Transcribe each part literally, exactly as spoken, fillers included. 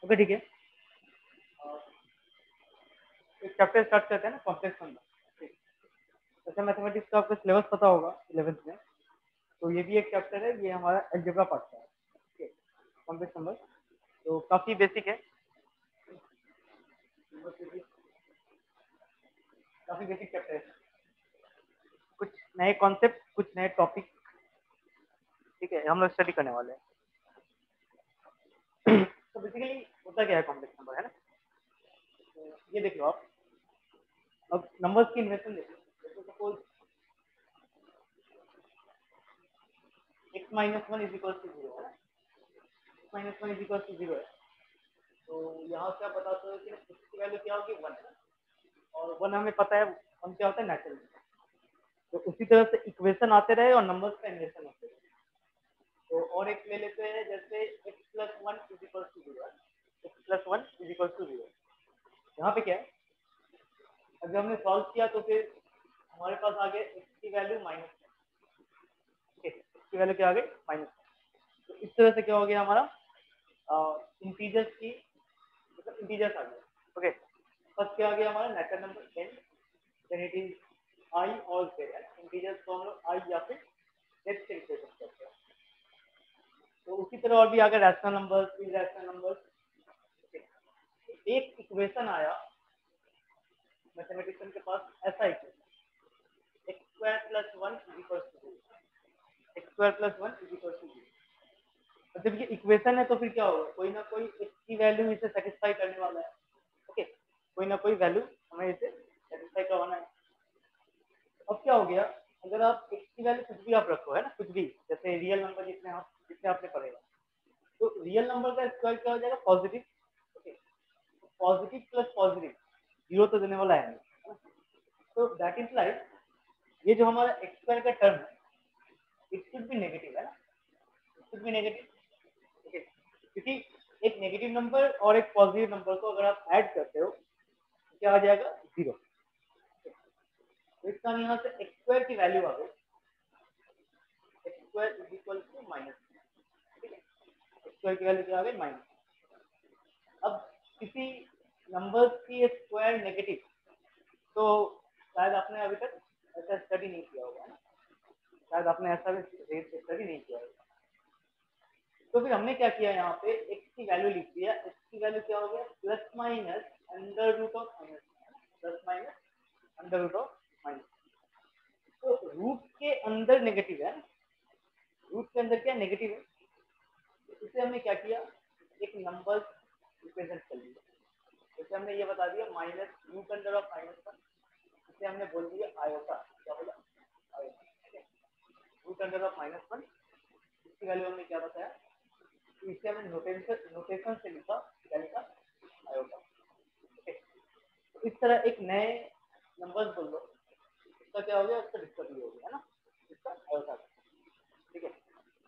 Okay ठीक है, एक चैप्टर स्टार्ट करते हैं ना, कॉम्प्लेक्स नंबर। जैसे मैथमेटिक्स का आपको सिलेबस पता होगा इलेवेंथ में, तो ये भी एक चैप्टर है, ये हमारा अलजेब्रा पार्ट का है, कॉम्प्लेक्स नंबर। तो काफ़ी बेसिक है, काफ़ी बेसिक चैप्टर है, कुछ नए कॉन्सेप्ट, कुछ नए टॉपिक, ठीक है, हम लोग स्टडी करने वाले हैं। तो बेसिकली होता क्या है कॉम्प्लेक्स नंबर, है ना। तो ये देख लो आप, अब नंबर्स की इन्वेंशन देखो, जैसे suppose x minus one is equal to zero है ना, x minus one is equal to zero है। तो यहाँ से आप बताते हो कि इसकी वैल्यू क्या होगी, वन है, और वन हमें पता है वन क्या होता है, नेचुरल। तो उसी तरह से इक्वेशन आते रहे और नंबर्स का इन्वेंशन होते रहे। तो और एक ले लेते हैं, जैसे x plus one is equal to zero है, x plus one is equal to zero. यहाँ पे क्या है, अगर हमने सॉल्व किया तो फिर हमारे पास आ गया x की वैल्यू माइनस, ठीक है, x की वैल्यू क्या आ गई, माइनस। तो इस तरह से क्या हो गया हमारा, इंटीजर्स की मतलब इंटीजर्स आ गया। ओके, फर्स्ट क्या आ गया हमारा, natural number n, then it is i और z है, इंटीजर्स को हम लोग i या फिर z से रिप्रेजेंट करते हैं। तो उसी तरह और भी आ गया रैशनल नंबर्स, इरैशनल नंबर्स। एक इक्वेशन आया मैथमेटिशियन के पास, ऐसा equation x square plus one is equal to zero, x square plus one is equal to zero. जब ये इक्वेशन है तो फिर क्या होगा, कोई ना कोई x की वैल्यू इसे सेटिस्फाई करने वाला है। ओके, कोई ना कोई वैल्यू हमें इसे सेटिस्फाई करवाना है। अब क्या हो गया, अगर आप x की वैल्यू कुछ भी आप रखो, है ना, कुछ भी, जैसे रियल नंबर जितने आप जितने आपने पढ़ेगा, तो रियल नंबर का स्क्वायर क्या हो जाएगा, positive. Okay, positive plus positive zero तो देने वाला है नहीं, तो दैट इम्प्लाइज ये जो हमारा एक्स स्क्वायर का टर्म है, इट शुड बी नेगेटिव, है ना, it should be negative. Okay, क्योंकि एक नेगेटिव नंबर और एक पॉजिटिव नंबर को अगर आप ऐड करते हो तो क्या आ जाएगा, जीरो। तो इसका यहाँ से एक्स स्क्वायर की वैल्यू आ गई, x square is equal to minus, ठीक है, एक्स स्क्वायर की वैल्यू क्या आ गई, माइनस। अब किसी नंबर्स की स्क्वायर नेगेटिव, तो शायद आपने अभी तक ऐसा स्टडी नहीं किया होगा, शायद आपने ऐसा भी स्टडी नहीं किया होगा। तो फिर हमने क्या किया, यहाँ पे x की वैल्यू लिख दिया, x की वैल्यू क्या हो गया, plus minus under root of minus, plus minus under root of minus. तो रूट के अंदर नेगेटिव है, रूट के अंदर क्या नेगेटिव है, तो इसे हमने क्या किया, एक नंबर रिप्रेजेंट कर लिया। जैसे हमने ये बता दिया minus root under of minus one, इसे हमने बोल दिया आयोटा, क्या बोला, iota, root under of minus one. इसकी वैल्यू हमने क्या बताया, तो इसे हमने नोटेशन नोटेशन से लिखा, क्या लिखा, आयोटा। ओके, तो इस तरह एक नए नंबर्स बोल लो, इसका क्या हो गया, इसका डिस्कवरी हो गया, है ना, इसका आयोटा, ठीक है।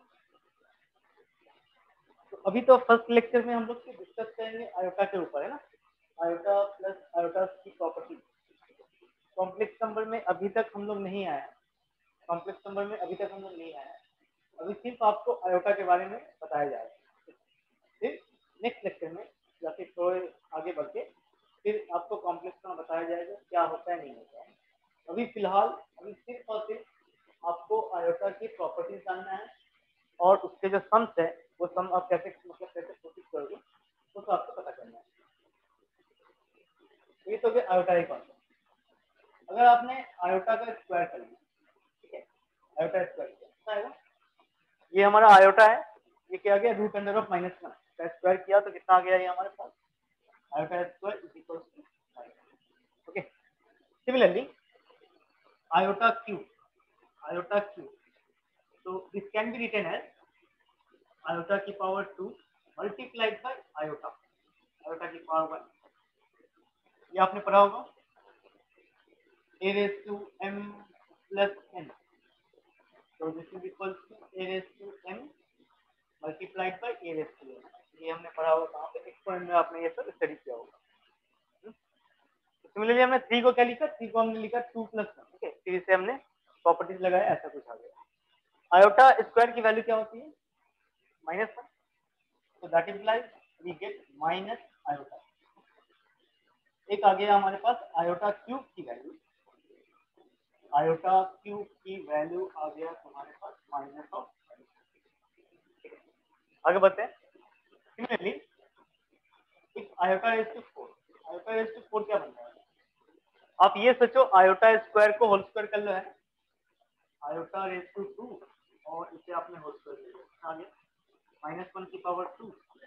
तो अभी तो फर्स्ट लेक्चर में हम लोग डिस्कस करेंगे आयोटा के ऊपर, है ना, आयोटा प्लस आयोटा की प्रॉपर्टी। कॉम्प्लेक्स नंबर में अभी तक हम लोग नहीं आया, कॉम्प्लेक्स नंबर में अभी तक हम लोग नहीं आया, अभी सिर्फ आपको आयोटा के बारे में बताया जाएगा। फिर नेक्स्ट लेक्चर में या फिर थोड़े आगे बढ़ के फिर आपको कॉम्प्लेक्स नंबर बताया जाएगा क्या होता है, नहीं होता है। अभी फिलहाल अभी सिर्फ और सिर्फ आपको आयोटा की प्रॉपर्टीज जानना है, और उसके जो सम्स है वो सम आप कैसे मतलब कैसे कोशिश करोगे वो तो आपको पता करना है। ये तो फिर आयोटा ही कॉन्सेप्ट। अगर आपने आयोटा का स्क्वायर कर लिया, ठीक है, आयोटा स्क्वायर किया आएगा, ये हमारा आयोटा है, ये क्या आ गया, root under of minus one का स्क्वायर किया तो कितना आ गया ये हमारे पास, iota square is equal to minus. Okay, similarly iota cube, iota cube, so this can be written as iota की power two multiplied by iota, iota की पावर वन। ये आपने पढ़ा होगा, a raised to m plus n, so this is equal to a raised to m multiplied by a raised to n। ये हमने पढ़ा होगा कहाँ पे, एक्सपोनेंट में आपने ये सब स्टडी किया होगा। सिमिलरली हमने थ्री को क्या लिखा, थ्री को हमने लिखा टू प्लस वन, ठीक है, फिर इसे हमने प्रॉपर्टीज लगाया, ऐसा कुछ आ गया। आयोटा स्क्वायर की वैल्यू क्या होती है, माइनस वन, तो that implies we get minus iota. एक आ गया हमारे पास आयोटा क्यूब की वैल्यू, आयोटा क्यूब की वैल्यू आ गया तुम्हारे पास माइनस ऑफ। आगे बढ़ते हैं। सिमिलरली एक iota raise to four, iota raise to four क्या बनता है? आप ये सोचो आयोटा स्क्वायर को होल स्क्वायर कर लो, है आयोटा रेज टू टू और इसे आपने होल स्क्वायर कर लिया, आगे माइनस वन की पावर टू।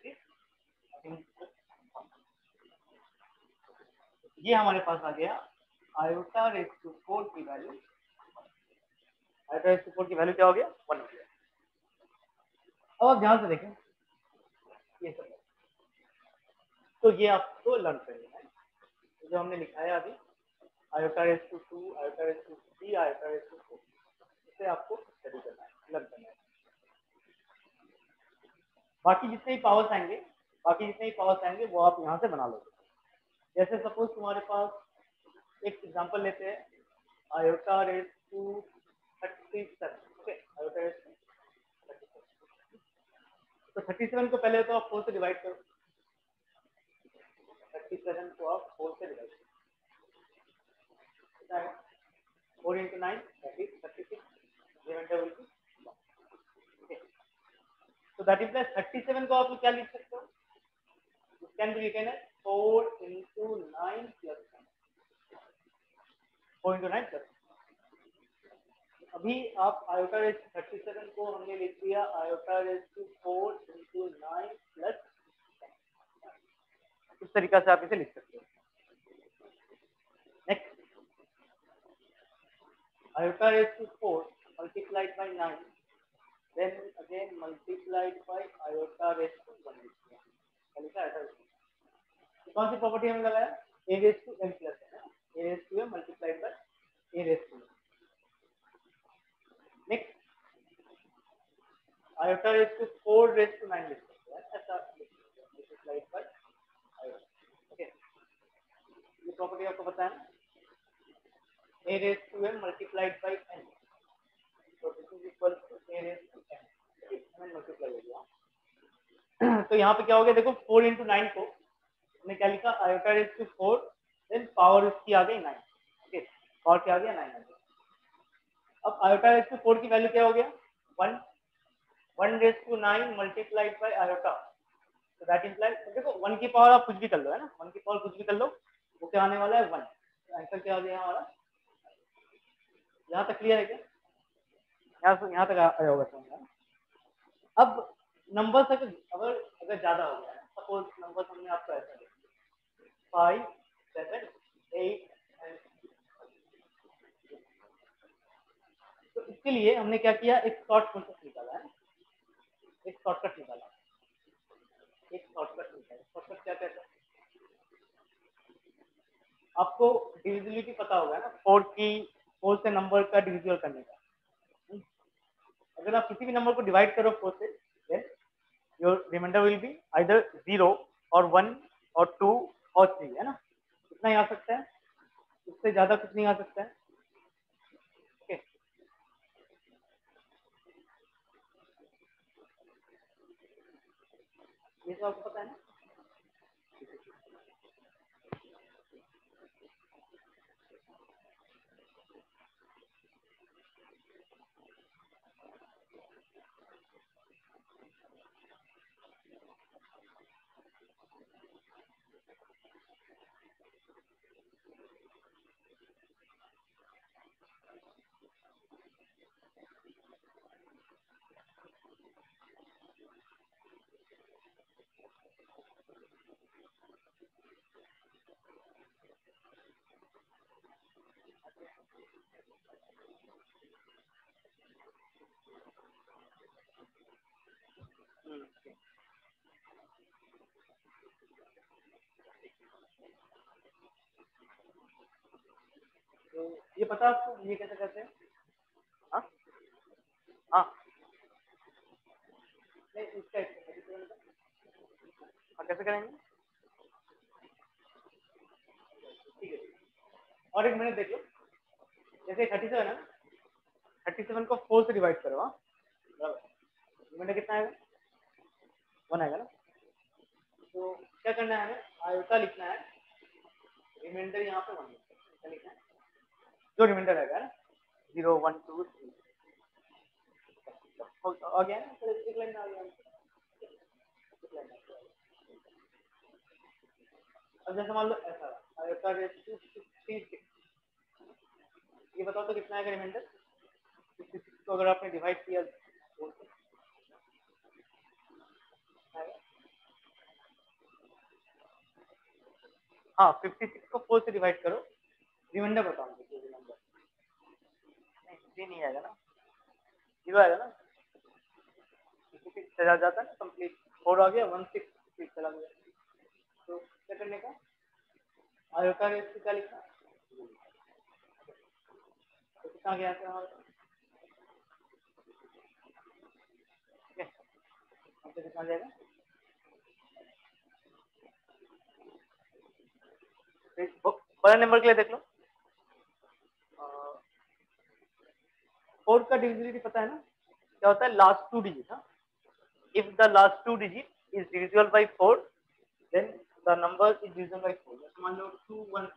ये हमारे पास आ गया आयोटा रेज टू फोर की value, iota raise to four की वैल्यू क्या हो गया? वन हो गया। अब आप ध्यान से देखें ये सब, तो ये आपको लर्न करना है जो हमने लिखा है अभी, iota raise to two, iota raise to three, iota raise to four, इसे आपको स्टडी करना है, लर्न करना है। बाकी जितने भी पावर्स आएंगे बाकी जितने भी पावर्स आएंगे वो आप यहाँ से बना लोगे। जैसे सपोज तुम्हारे पास एक एग्जांपल लेते हैं, iota raise to thirty seven, okay iota raise to thirty seven, तो थर्टी सेवन को पहले तो आप फोर से डिवाइड करो, थर्टी सेवन को आप फोर से डिवाइड करो, four into nine thirty thirty six, remainder will be, so that implies thirty seven को आप क्या लिख सकते हो? It can be written as four into nine plus one, four into nine plus one. अभी आप iota raise to thirty seven को हमने लिख दिया iota raise to four into nine plus one, इस तरीका से आप इसे लिख सकते हो। Next, iota raise to four multiplied by nine, then again multiplied by iota raised to one लिखा है। कौन सी प्रॉपर्टी हमने लगाया? a raised to m plus है, a raised to m multiplied by a raised to m। Next, iota raised to four raised to nine लिख सकते हैं, ऐसा multiplied by iota, ओके। ये प्रॉपर्टी आपको पता है ना, a raised to m multiplied by n, so this is equal to a raised to m, m multiply हो गया। तो यहाँ पे क्या हो गया देखो, फोर इंटू नाइन को हमने क्या लिखा, iota raise to four, then power इसकी आ गई नाइन, ओके पावर क्या आ गया नाइन। अब आयोटा रेज टू फोर की वैल्यू क्या हो गया? One, one raise to nine multiplied by iota, तो दैट इंप्लाइज, देखो वन की पावर आप कुछ भी कर लो, है ना, वन की पावर कुछ भी कर लो, वो क्या आने वाला है? वन। आंसर क्या आ गया हमारा? यहाँ तक क्लियर है क्या? यहाँ से यहाँ तक आया होगा समझ। अब नंबर्स अगर अगर अगर ज्यादा हो गया, सपोज नंबर्स हमने आपको ऐसा दिया फाइव सेवन एट एंड, तो इसके लिए हमने क्या किया, एक शॉर्ट प्रोसेस निकाला है, एक शॉर्टकट निकाला, एक शॉर्टकट निकाला। शॉर्टकट क्या कहता है? आपको डिविजिबिलिटी पता होगा ना, फोर की, फोर से नंबर का डिविजिबल करने का। अगर आप किसी भी नंबर को डिवाइड करो फोर से, then your remainder will be either zero और वन और टू और थ्री, है ना, इतना ही आ सकता है, इससे ज्यादा कुछ नहीं आ सकता है, ओके। ये तो आपको पता है ना। तो ये पता आपको ये कैसे करते हैं? हाँ हाँ नहीं, इसका हाँ कैसे करेंगे? ठीक है, और एक मिनट देख लो, जैसे थर्टी सेवन है ना, थर्टी सेवन को फोर से डिवाइड करो, हाँ बराबर, रिमाइंडर कितना आएगा? वन आएगा ना। तो क्या करना है हमें, आयोटा लिखना है, रिमाइंडर यहाँ पे वन लिखना है, जो रिमाइंडर रहेगा ना जीरो वन टू थ्री आ गया ना, तो एक लाइन आ गया। अब जैसे मान लो ऐसा iota raise to sixty six, ये बताओ तो कितना आएगा रिमाइंडर, सिक्सटी सिक्स को अगर आपने डिवाइड किया तो हाँ फिफ्टी सिक्स को फोर से डिवाइड करो, रिमाइंडर बताओ मुझे रिमाइंडर, नहीं थ्री नहीं आएगा ना, जीरो आएगा ना, फिफ्टी सिक्स चला जाता है ना कंप्लीट, फोर आ गया, वन सिक्स सिक्स चला गया, तो क्या करने का, आयोटा रेस टू क्या लिखना, तो कितना गया था हमारा, हमसे कितना जाएगा, बड़ा नंबर के लिए देख लो, फोर का डिविजिबिलिटी पता है ना, क्या होता है, लास्ट टू डिजिट, हाँ, if the last two digit is divisible by four then the number is divisible by four, जैसे मान लो टू वन,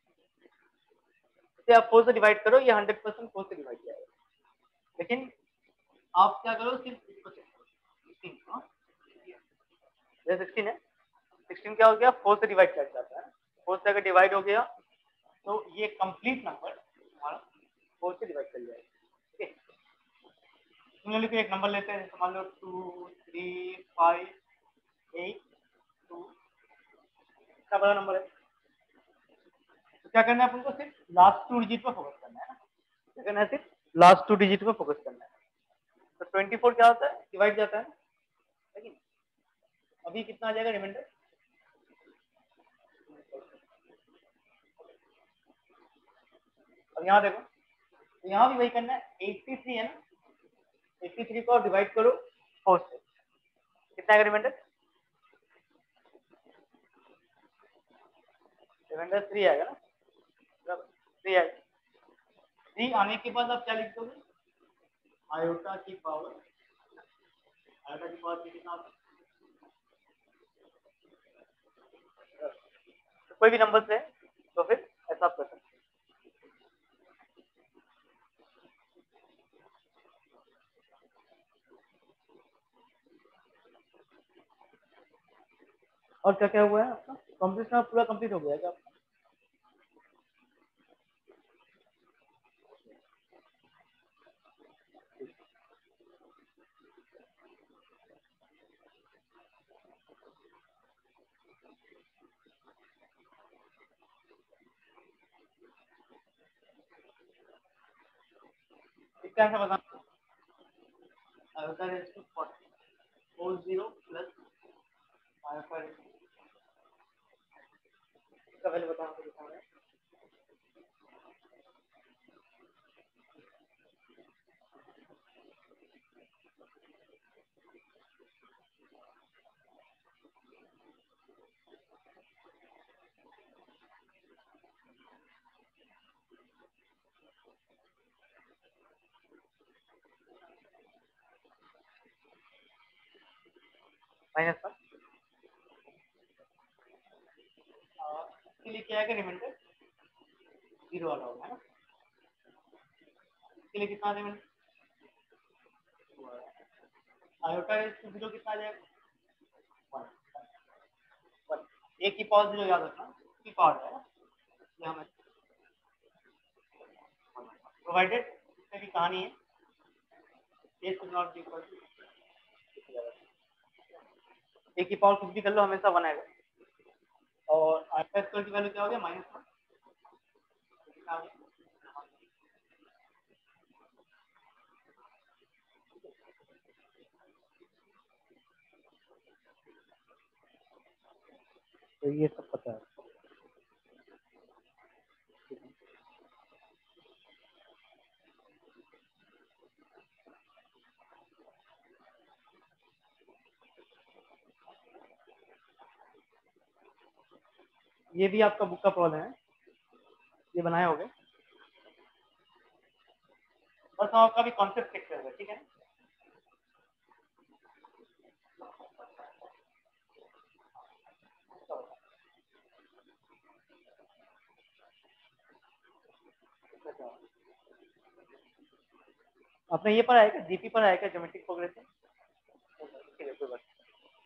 इसे आप फोर से डिवाइड करो, ये हंड्रेड परसेंट फोर से डिवाइड जाएगा, लेकिन आप क्या करो, सिर्फ इसको चेक करो, सिक्सटीन, हाँ ये सिक्सटीन है, सिक्सटीन क्या हो गया, फोर से डिवाइड कर जाता है, फोर से अगर डिवाइड हो गया तो ये कंप्लीट नंबर हमारा फोर से डिवाइड कर जाएगा, ठीक है। सिमिलरली फिर एक नंबर लेते हैं, जैसे मान लो two three five eight two, इतना बड़ा नंबर है, तो क्या करना है आपको, सिर्फ लास्ट टू डिजिट पर फोकस करना है ना, क्या करना है, सिर्फ लास्ट टू डिजिट पर फोकस करना है, तो ट्वेंटी फोर क्या होता है, डिवाइड जाता है ना, लेकिन अभी कितना आ जाएगा रिमाइंडर, अब यहाँ देखो, तो यहाँ भी वही करना है, एट्टी थ्री है ना, एट्टी थ्री को डिवाइड करो फोर से, कितना आएगा रिमाइंडर, रिमाइंडर थ्री आएगा ना, थ्री आएगा, थ्री आने के बाद आप क्या लिख दोगे, आयोटा की पावर, आयोटा की पावर कितना, तो कोई भी नंबर से, तो फिर ऐसा आप कर सकते हैं। और क्या क्या हुआ है आपका, कंप्लीट पूरा कंप्लीट हो गया क्या आपका, इसका आंसर बताना, iota raise to four zero plus iota raise to, इसका वैल्यू बताना तो कितना है, माइनस वन, इसके लिए क्या आएगा रिमाइंडर, जीरो वाला होगा है ना, इसके लिए कितना remainder, iota raise to zero कितना आ जाएगा, वन, वन, एक की पावर जीरो याद रखना, की पावर है ना, यहाँ में प्रोवाइडेड, इसमें भी कहानी है, a should not be equal to, एक की पावर कुछ भी कर लो हमेशा वन आएगा, और आयोटा स्क्वायर की वैल्यू क्या हो गया, माइनस वन, कितना हो गया, तो ये सब पता है, ये भी आपका बुक का प्रॉब्लम है, ये बनाए होगे, बस हम आपका भी कॉन्सेप्ट चेक करेंगे, ठीक है, आपने ये पढ़ा है क्या, जीपी पढ़ा है क्या, ज्योमेट्रिक प्रोग्रेशन? ठीक है, कोई बात नहीं।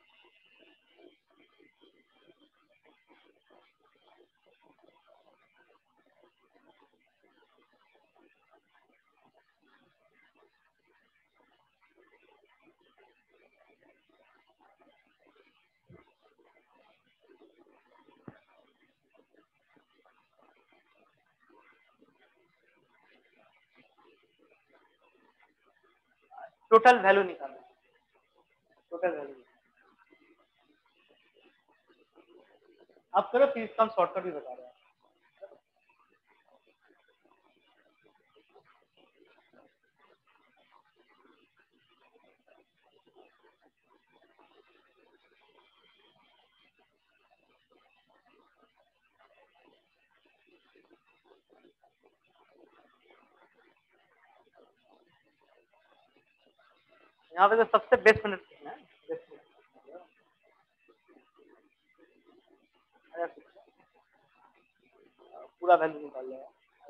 टोटल वैल्यू निकालना है, टोटल वैल्यू आप करो, फिर इसका हम शॉर्टकट भी बता रहे हैं। यहाँ पे तो सबसे बेस्ट मिनट है, बेस्ट मिनट पूरा वैल्यू निकाल लेगा।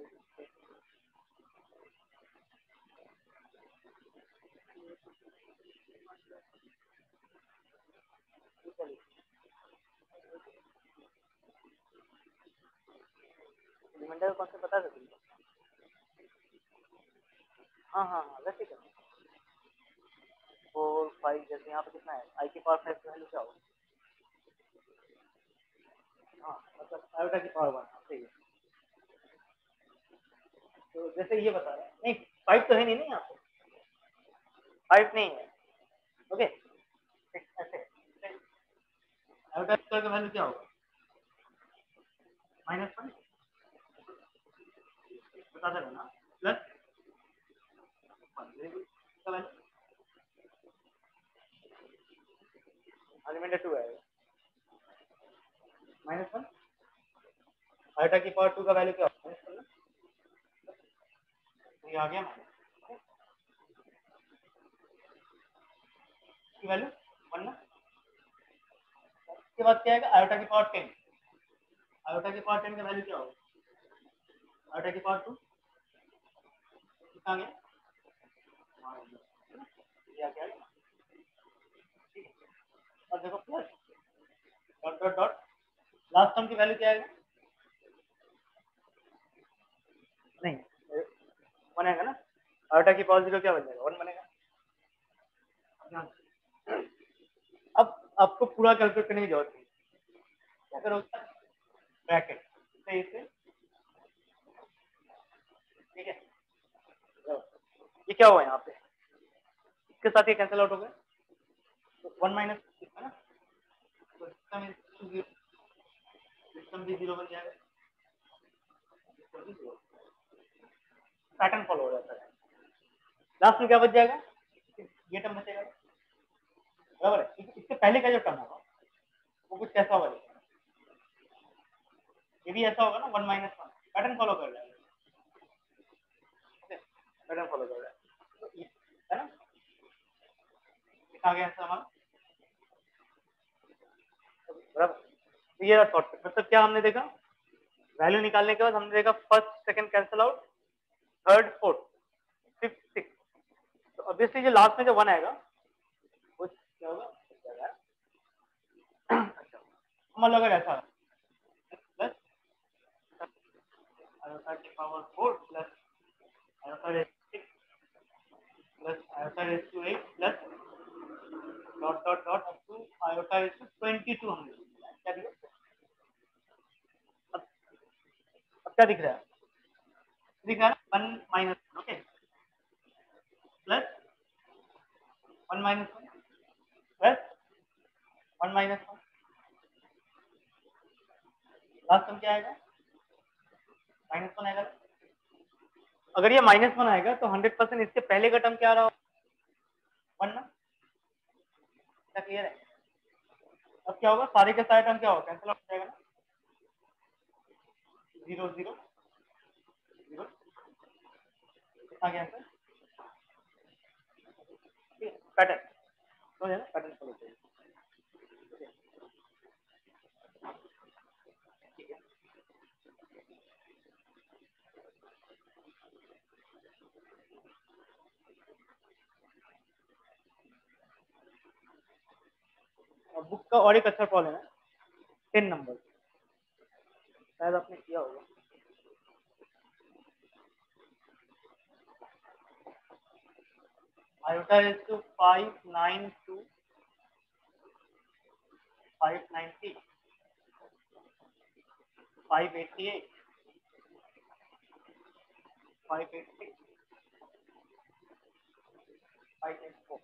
एलिमेंटल कॉन्सेप्ट बता सकते हैं? हाँ हाँ हाँ, वैसे कर फोर फाइव, जैसे यहाँ पे कितना है, आई के पावर फाइव की वैल्यू क्या होगी? हाँ, मतलब आयोटा की पावर वन, सही है। तो जैसे ये बता रहे हैं, नहीं फाइव तो है नहीं ना यहाँ पे, फाइव नहीं है, ओके। ऐसे आयोटा का वैल्यू क्या होगा, माइनस वन, बता देना ना, प्लस वन, एलिमेंट टू है, माइनस वन, आयोटा की पावर टू का वैल्यू क्या होगा, माइनस वन, ये आ गया माइनस की वैल्यू वन ना। इसके बाद क्या आएगा, आयोटा की पावर टेन, आयोटा की पावर टेन का वैल्यू क्या होगा, आयोटा की पावर टू कितना आ गया, ये आ गया, ठीक है। और देखो plus dot dot dot, last term की वैल्यू क्या आएगा, नहीं वन आएगा ना, आयोटा की पावर जीरो क्या बन जाएगा, वन बनेगा। अब आपको पूरा कैलकुलेट करने की जरूरत नहीं, क्या करोगे, ब्रैकेट से इसे, ठीक है। ये क्या हुआ यहाँ पे, इसके साथ ये कैंसिल आउट हो गया, तो वन माइनस है ना, तो सिस्टम सिस्टम भी जीरो बन जाएगा, पैटर्न फॉलो हो जाता है। लास्ट में क्या बच जाएगा, ये टर्म बचेगा, बराबर है। इससे पहले का जो टर्म होगा वो कुछ कैसा होगा, ये भी ऐसा होगा ना, one minus one, pattern follow कर जाएगा, पैटर्न फॉलो कर जाएगा, तो ये है ना, आ गया आंसर हमारा, बराबर। तो ये शॉर्टकट, मतलब क्या हमने देखा, वैल्यू निकालने के बाद हमने देखा first second cancel out, third fourth fifth six, तो ऑब्वियसली जो लास्ट में जो वन आएगा वो क्या होगा, अच्छा मतलब अगर ऐसा प्लस आयोटा की power four plus iota raise six plus iota raise to eight plus dot dot dot up to iota raise to twenty two, हमने क्या दिया, अब अब क्या दिख रहा है, दिख रहा है one minus, okay, plus one minus one plus one minus one, last term क्या आएगा, माइनस वन आएगा। अगर ये माइनस वन आएगा तो हंड्रेड परसेंट इसके पहले का टर्म क्या आ रहा होगा, वन ना, क्या क्लियर है। अब क्या होगा, सारे के सारे टर्म क्या होगा, कैंसिल आउट हो जाएगा ना, जीरो जीरो जीरो, कितना गया आंसर, ठीक है, पैटर्न तो है ना, पैटर्न फॉलो करिए, ठीक है। बुक का और एक अच्छा प्रॉब्लम है, टेन नंबर, शायद आपने किया होगा। Iota is two five nine two five ninety five eighty eight five eight six five eight four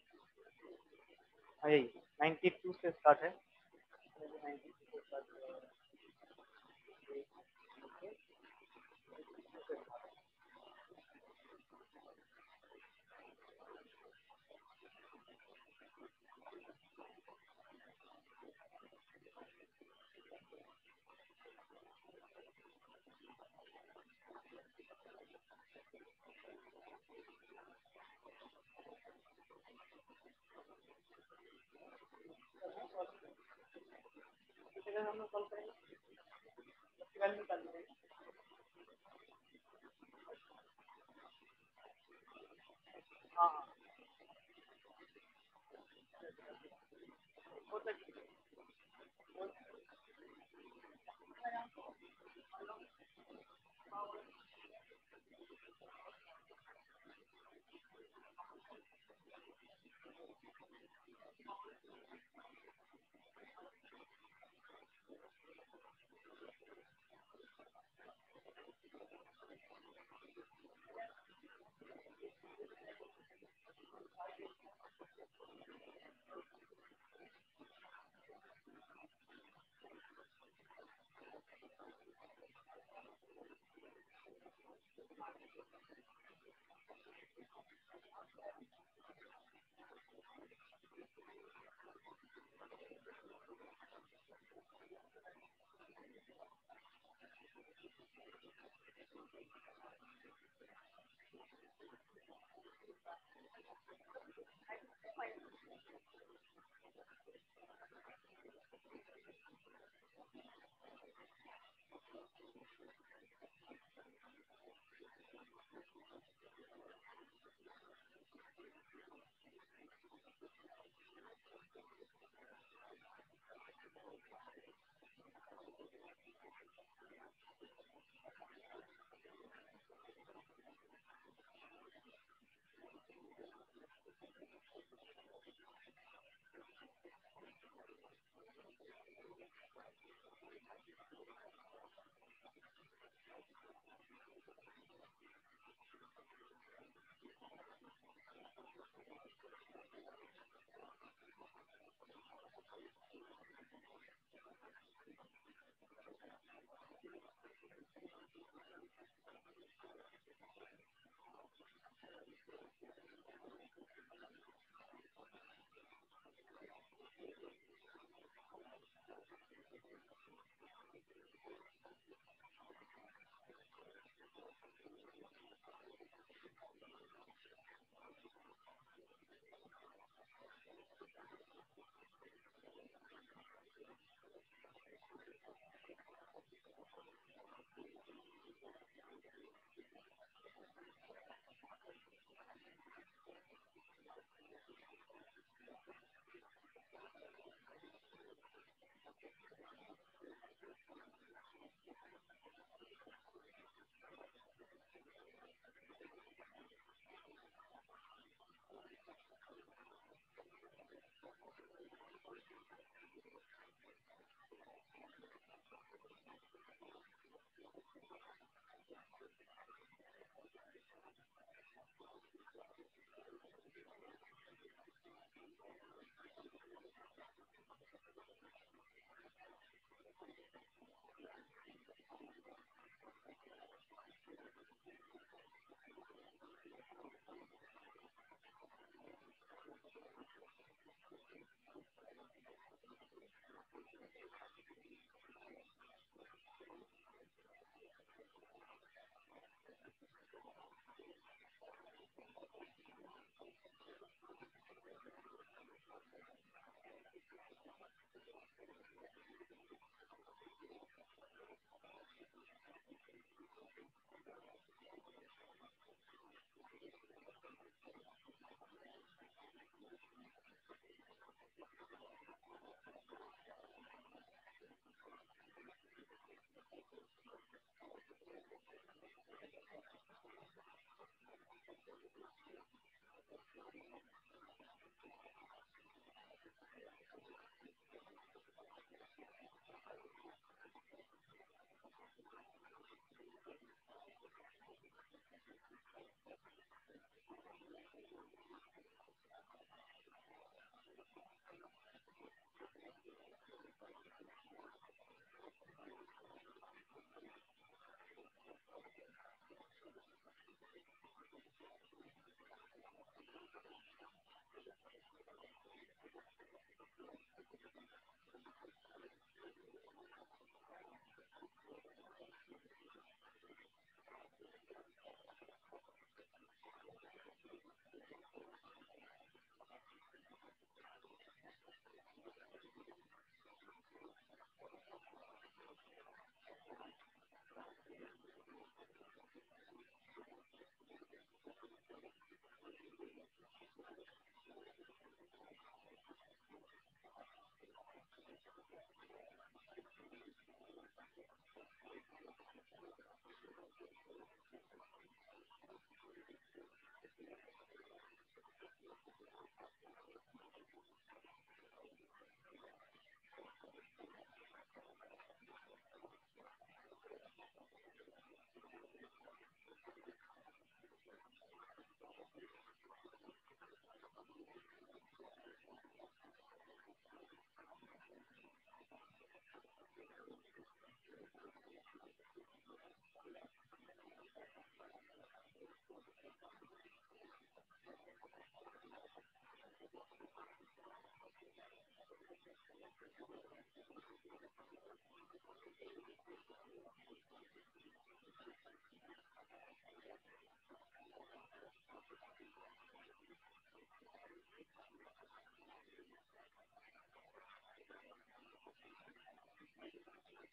यही नाइन्टी टू से स्टार्ट है। नाइन्टी टू से स्टार्ट है। हम लोग कॉल करेंगे, वैल्यू निकाल देंगे। हाँ हाँ वो तक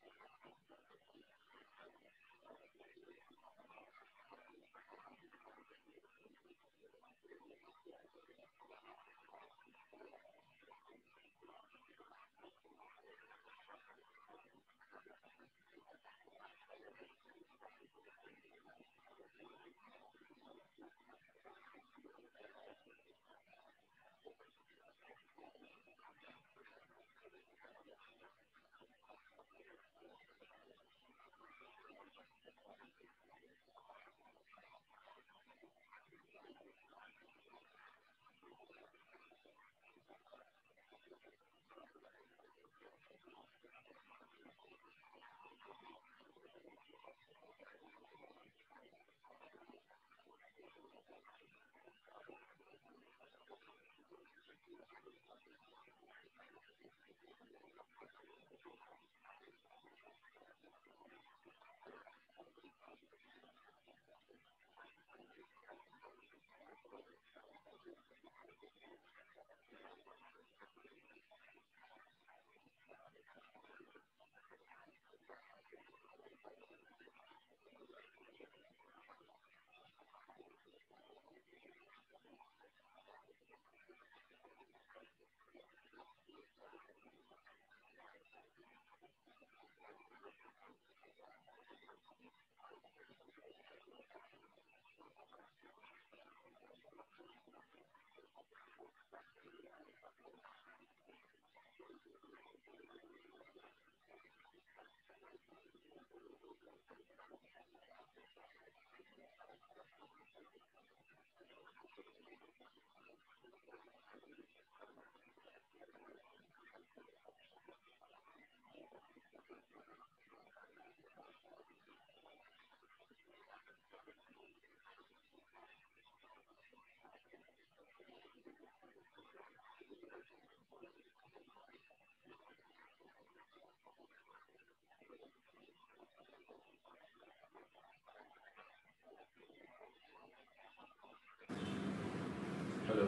hello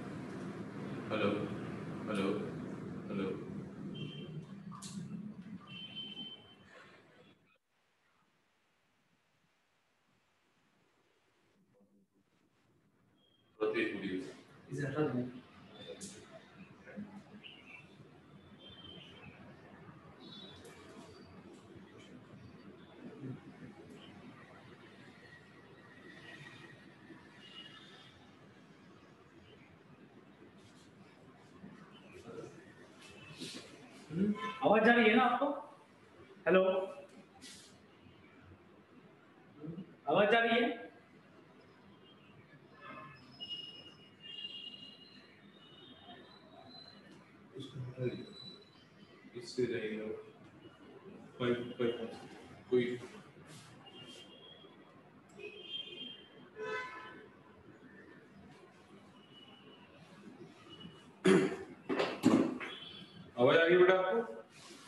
hello hello hello rotate video Is that right? आवाज आ रही है ना आपको? हेलो, आवाज आ रही है? इससे रहेगा फाइव फाइव कोई आवाज आ रही है बेटा आपको?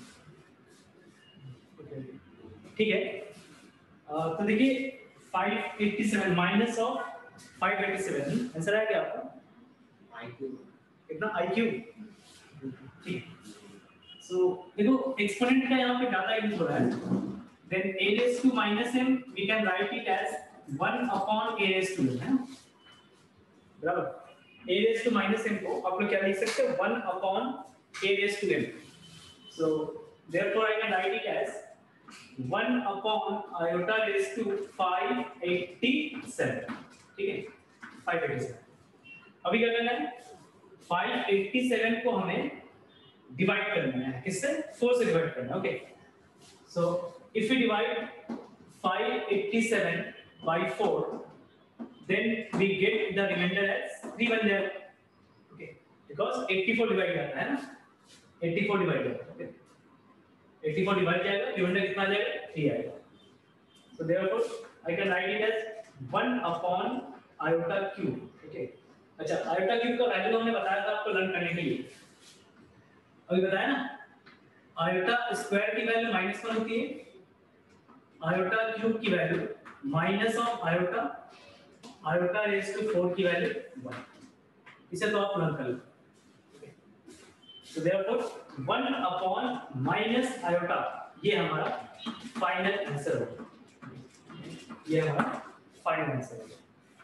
ठीक है, तो देखिए five eighty seven minus of five eighty seven answer आया क्या आपका? आईक्यू कितना आईक्यू? ठीक है, सो देखो एक्सपोनेंट का यहाँ पे डाटा यूज हो रहा है, then a raised to minus m we can write it as one upon a raised to m है ना, बराबर? a raised to minus m को आप लोग क्या लिख सकते हो? One upon a raised to m, so therefore I can write it as one upon iota raised to five eighty seven, ठीक है, फाइव एटी सेवन। अभी क्या करना है? फाइव एटी सेवन को हमें डिवाइड करना है, किससे? फोर से डिवाइड करना है, okay. So if we divide five eighty seven by four, then we get the remainder as three one there, okay, because eighty four divide करना है ना, एटी फोर डिवाइड करना है, ओके, एटी फोर डिवाइड जाएगा, remainder कितना आ जाएगा? Three आएगा। So therefore I can write it as one upon iota cube, okay. अच्छा, आयोटा क्यूब का वैल्यू हमने बताया था आपको लर्न करने के लिए, अभी बताया ना, आयोटा स्क्वायर की वैल्यू माइनस वन होती है, आयोटा क्यूब की value minus of iota, iota raise to four की वैल्यू वन, इसे तो आप लर्न कर लो, okay. So therefore one upon minus iota ये हमारा फाइनल आंसर होगा, ये हमारा फाइनल आंसर होगा।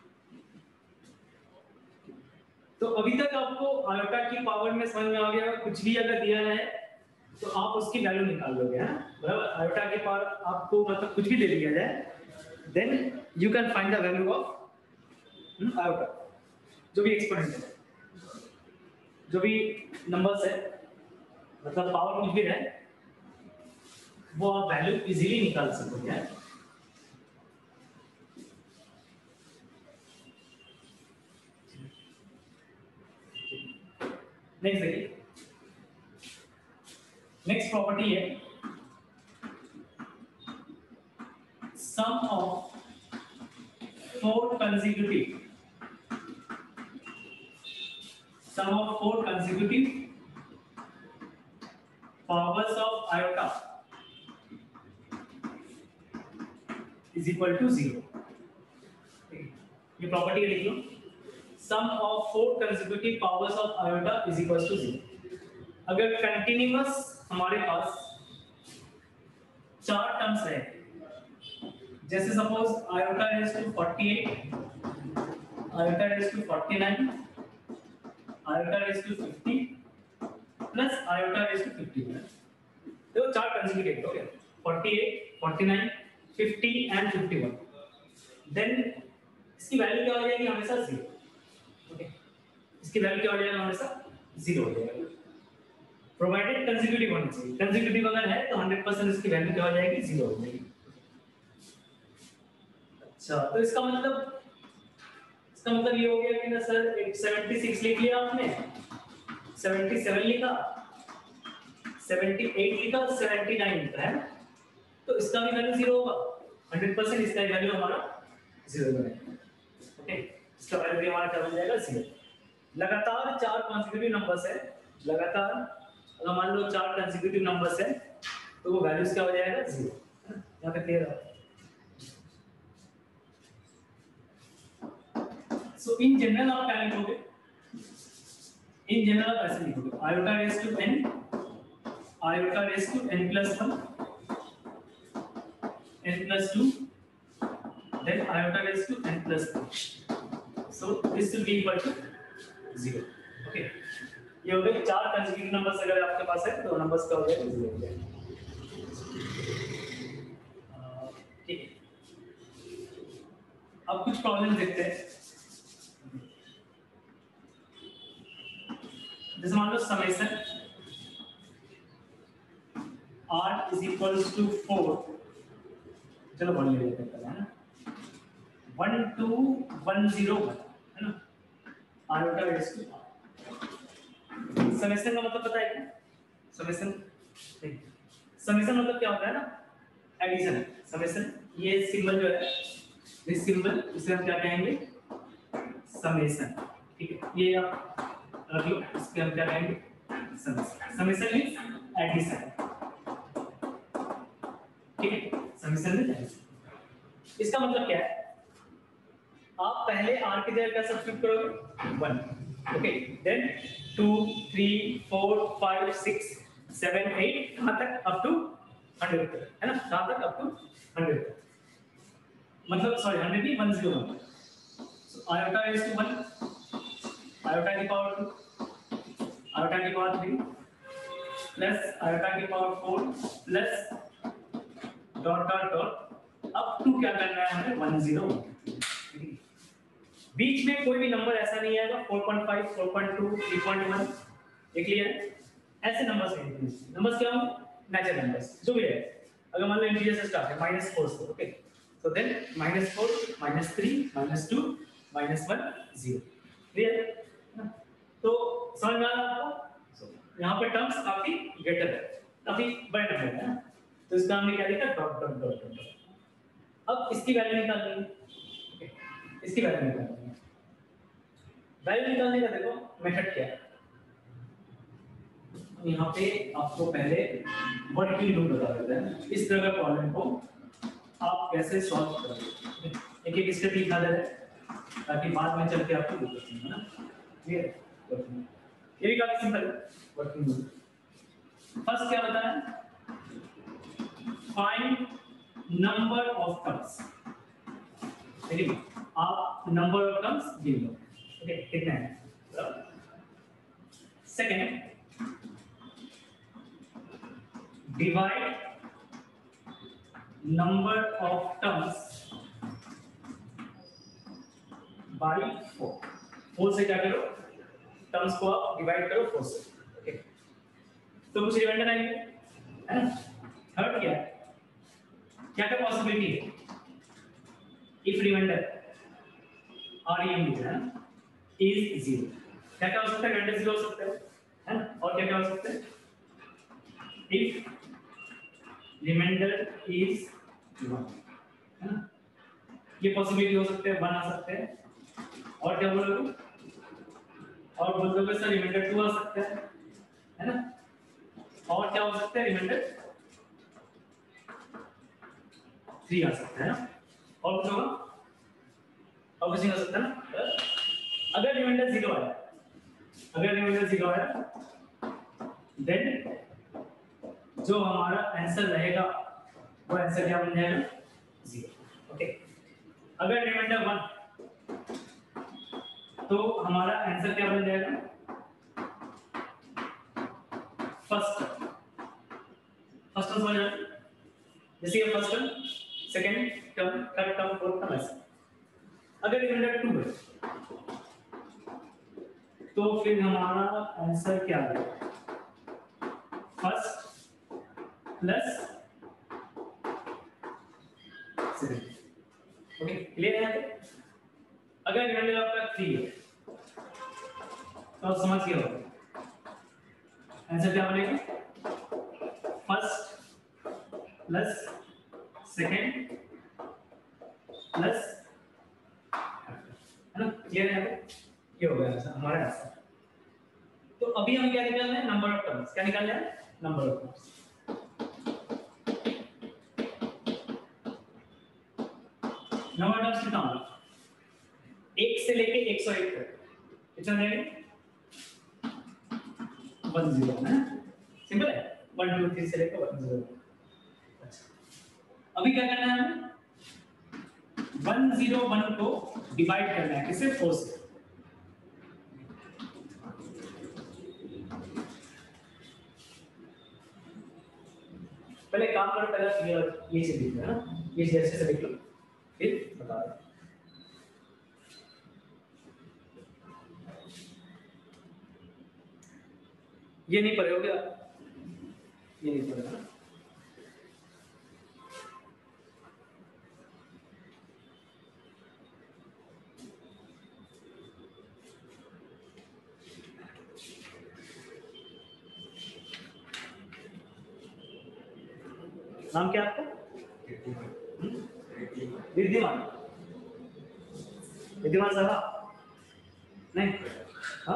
तो अभी तक आपको आयोटा की पावर में समझ में आ गया, कुछ भी अगर दिया है तो आप उसकी वैल्यू निकाल लोगे, है बराबर। आयोटा की पावर आपको मतलब कुछ भी दे दिया जाए, then you can find the value of iota, जो भी एक्सपोनेंट है, जो भी नंबर्स है, मतलब पावर कुछ भी है, वो आप वैल्यू इजीली निकाल सकोगे। नेक्स्ट देखिए, नेक्स्ट प्रॉपर्टी है sum of four consecutive sum of four consecutive powers of iota is equal to zero। ये प्रॉपर्टी लिख लो, sum of four consecutive powers of iota is equal to zero। अगर continuous हमारे पास चार terms है, जैसे suppose iota raised to forty-eight, iota raised to forty-nine, iota raised to fifty plus iota raised to fifty-one, देखो चार consecutive हो गए, forty-eight, forty-nine, fifty and fifty-one। Then इसकी वैल्यू क्या हो जाएगी, हमेशा जीरो। ओके, इसकी वैल्यू क्या हो जाएगा, हमेशा जीरो हो जाएगा, प्रोवाइडेड कंसेक्यूटिव होनी चाहिए। कंसेक्यूटिव अगर है तो हंड्रेड परसेंट इसकी वैल्यू क्या हो जाएगी, जीरो हो जाएगी। अच्छा, तो इसका मतलब इसका मतलब ये हो गया कि ना सर छिहत्तर लिख लिया आपने, सतहत्तर लिखा, अठहत्तर लिखा, उन्यासी लिखा है, तो इसका भी वैल्यू जीरो होगा, हंड्रेड परसेंट इसका वैल्यू हमारा जीरो बनेगा। ओके, इसका वैल्यू भी हमारा क्या बन जाएगा, जीरो। लगातार चार कॉन्सेक्यूटिव नंबर्स है, लगातार अगर मान लो चार कॉन्सेक्यूटिव नंबर्स है तो वो वैल्यूज क्या हो जाएगा, जीरो। यहाँ पे क्लियर है। So in general आप क्या लिखोगे, in general आप ऐसे लिखोगे iota raised to n, iota raised to n plus one, n plus two, then iota raised to n plus three, so this will be equal to zero। okay, ये हो गए चार कंसेक्यूटिव नंबर्स अगर आपके पास है तो नंबर्स का हो जाएगा जीरो हो जाएगा। ठीक है, अब कुछ प्रॉब्लम देखते हैं। जैसे मान लो summation r is equals to four, चलो वन ले लेते हैं, है ना, one two one zero one, है ना, iota raise to r। Summation का मतलब पता है क्या, समेशन समेशन मतलब क्या होता है ना, एडिशन। समेशन ये सिंबल जो है, दिस सिंबल, इसे हम क्या कहेंगे, समेशन। ठीक है, ये आप रख लो, इसके हम क्या कहेंगे, समेशन। Summation means addition. ठीक है, समेशन मींस एडिशन। इसका मतलब क्या है, आप पहले r की जगह क्या सब्स्टिट्यूट करोगे, one. Okay, then two, three, four, five, six, seven, eight, कहां तक, अप टू हंड्रेड तक, है ना, कहां तक, अप टू हंड्रेड तक, मतलब सॉरी हंड्रेड नहीं, one zero one. So iota raise to one, iota की पावर टू, आयोटा की पावर थ्री, प्लस आयोटा की power four, plus dot dot dot up to क्या करना है हमें, वन जीरो वन। बीच में कोई भी नंबर ऐसा नहीं आएगा, four point five, four point two, three point one, ये क्लियर है। ऐसे नंबर्स हैं, नंबर्स क्या होंगे, नेचुरल नंबर्स, जो भी है। अगर मान लो इंटीजर से स्टार्ट है, माइनस फोर से, okay, so then minus four, minus three, minus two, minus one, zero. Clear, तो समझ में आ रहा है आपको। यहाँ पे टर्म्स काफी ग्रेटर है, काफी बड़े नंबर है, तो इसका हमने क्या लिखा, डॉट डॉट डॉट डॉट। अब इसकी वैल्यू निकालनी है, ओके, इसकी वैल्यू निकालनी है। वैल्यू निकालने का देखो मेथड क्या है, यहाँ पे आपको पहले वर्किंग रूल बता देते हैं, इस तरह का प्रॉब्लम को आप कैसे सॉल्व करोगे। एक एक स्टेप लिखा दे रहे ताकि बाद में चल के आपको दिक्कत नहीं है ना। क्लियर, ये भी काफी सिंपल है वर्किंग रूल। फर्स्ट क्या बताया, फाइंड नंबर ऑफ टर्म्स, ठीक है, आप नंबर ऑफ टर्म्स गिन लो, ओके, कितने हैं। Second, divide number of terms by four, four से क्या करो, टर्म्स को आप डिवाइड करो फोर से, ओके, तो कुछ रिमाइंडर आएंगे, है ना। थर्ड क्या है, क्या क्या पॉसिबिलिटी है, if remainder R E M है ना इज जीरो, क्या क्या हो सकता है, रिमाइंडर जीरो हो सकता है, है ना, और क्या क्या हो सकता है, इफ रिमाइंडर इज वन, है ना, ये पॉसिबिलिटी हो सकते हैं, वन आ सकते हैं, और क्या बोलोगे, और बोलोगे सर रिमाइंडर टू आ सकता है, है ना, और क्या हो सकता है, रिमाइंडर थ्री आ सकता है ना, और कुछ होगा, और कुछ नहीं हो सकता ना। अगर रिमाइंडर जीरो आया, अगर रिमाइंडर जीरो आया, देन जो हमारा आंसर रहेगा वो आंसर क्या बन जाएगा, जीरो, ओके। अगर रिमाइंडर वन, तो हमारा आंसर क्या बन जाएगा, फर्स्ट फर्स्ट टर्म समझ रहे, जैसे ये first term, second term, third term, fourth term, ऐसे। अगर रिमाइंडर टू है तो फिर हमारा आंसर क्या है, first plus second, okay, clear है। अगर रिमाइंडर आपका थ्री है तो आप समझ गए होंगे आंसर क्या बनेगा, फर्स्ट प्लस सेकंड प्लस, है ना, क्लियर है, ये हो गया आंसर, हमारा आंसर। तो अभी हम क्या निकालना है, नंबर ऑफ टर्म्स, क्या निकालना है, number of terms. Number of terms कितना होगा, एक से लेके एक सौ एक तक कितना रहेगा, वन जीरो, है सिंपल है, वन टू थ्री से लेकर वन जीरो। अच्छा, अभी क्या करना है हमें, वन जीरो वन को डिवाइड करना है, किससे, फोर से। पहले काम करो, पहले ये से लिख लो, है ना, ये जैसे से लिख लो, फिर बता दो। ये नहीं पढ़े हो क्या, ये नहीं पढ़े, नाम क्या आपका, विद्यमान, विद्यमान साहब नहीं, हाँ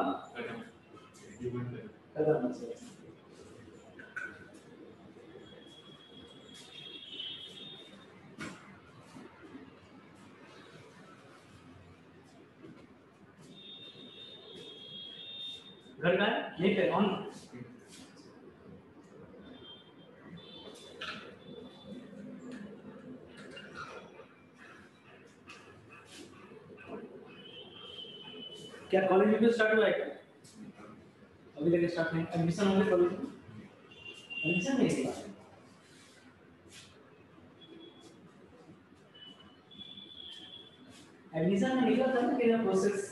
कदम, घर का है, नहीं पे ऑन, क्या कॉलेज में स्टार्ट हुआ है क्या, अभी तक स्टार्ट नहीं, एडमिशन हो गया कॉलेज में, एडमिशन नहीं हुआ, एडमिशन नहीं हुआ था ना, क्या प्रोसेस,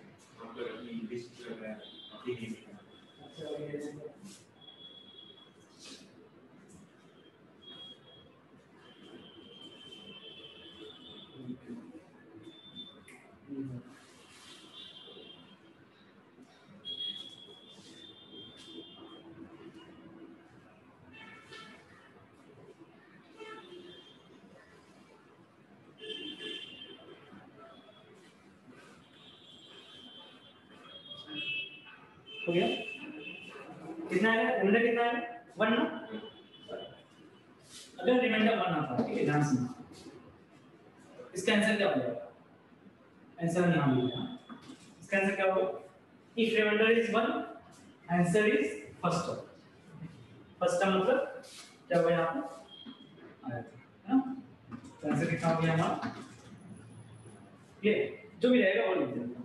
हो गया, कितना है, रिमाइंडर कितना है, वन ना, अगर रिमाइंडर वन आता है, ठीक है, ध्यान से, इसका आंसर क्या हो जाएगा, आंसर यहाँ मिलेगा, इसका आंसर क्या होगा, if remainder is one, answer is first term, first term मतलब क्या होगा यहाँ पे, आया था, है ना? तो आंसर कितना हो गया हमारा? ये जो भी रहेगा वो लिख देना,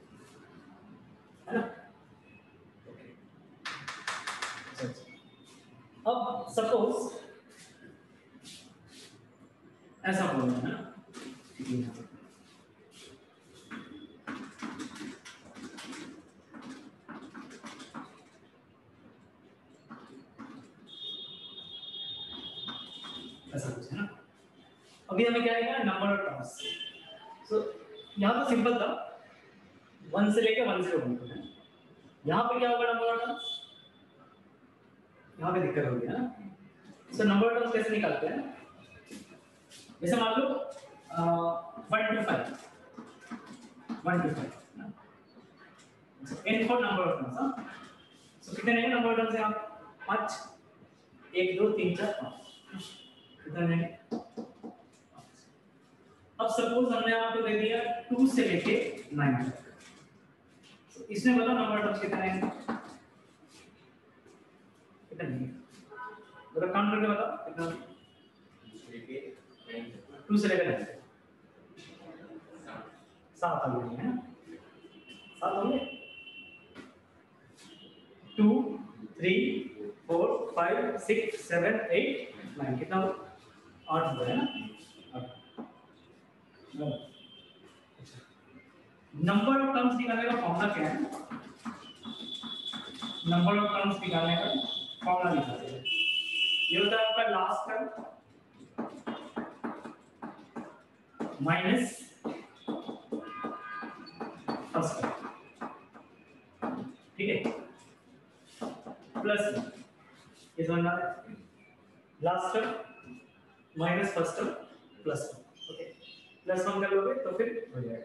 है ना? ओके, अच्छा अच्छा। अब सपोज ऐसा बोलना है ना, ठीक है, ऐसा कुछ है ना। अभी हमें क्या आएगा? Number of terms. सो यहाँ तो सिंपल था, वन से लेके वन जीरो वन तक है। यहाँ पे क्या होगा? नंबर ऑफ टर्म्स, यहाँ पे दिक्कत होगी है ना। सो नंबर ऑफ टर्म्स कैसे निकालते हैं? जैसे मान लो one two five, one two five n for number of terms. हाँ, सो कितने हैं नंबर ऑफ टर्म्स यहाँ? पाँच, एक दो तीन चार पाँच, कितने हैं? अब सपोज हमने आपको दे दिया टू से लेके नाइन तक, तो इसमें बताओ नंबर ऑफ टर्म्स कितने हैं? कितने हैं? मतलब काउंट करके बताओ कितना? टू से लेकर नाइन तक सात आ गए हैं, सात हो गए। Two, three, four, five, six, seven, eight, nine, कितना? आठ हो गया है ना? आठ। नंबर ऑफ टर्म्स निकालने का फॉर्मूला क्या है? नंबर ऑफ टर्म्स निकालने का फॉर्मूला निकालते हैं, ये होता है आपका last term minus first term, ठीक है, प्लस ये समझना है, last term minus first term plus one, okay, plus one कर लोगे तो फिर हो जाएगा।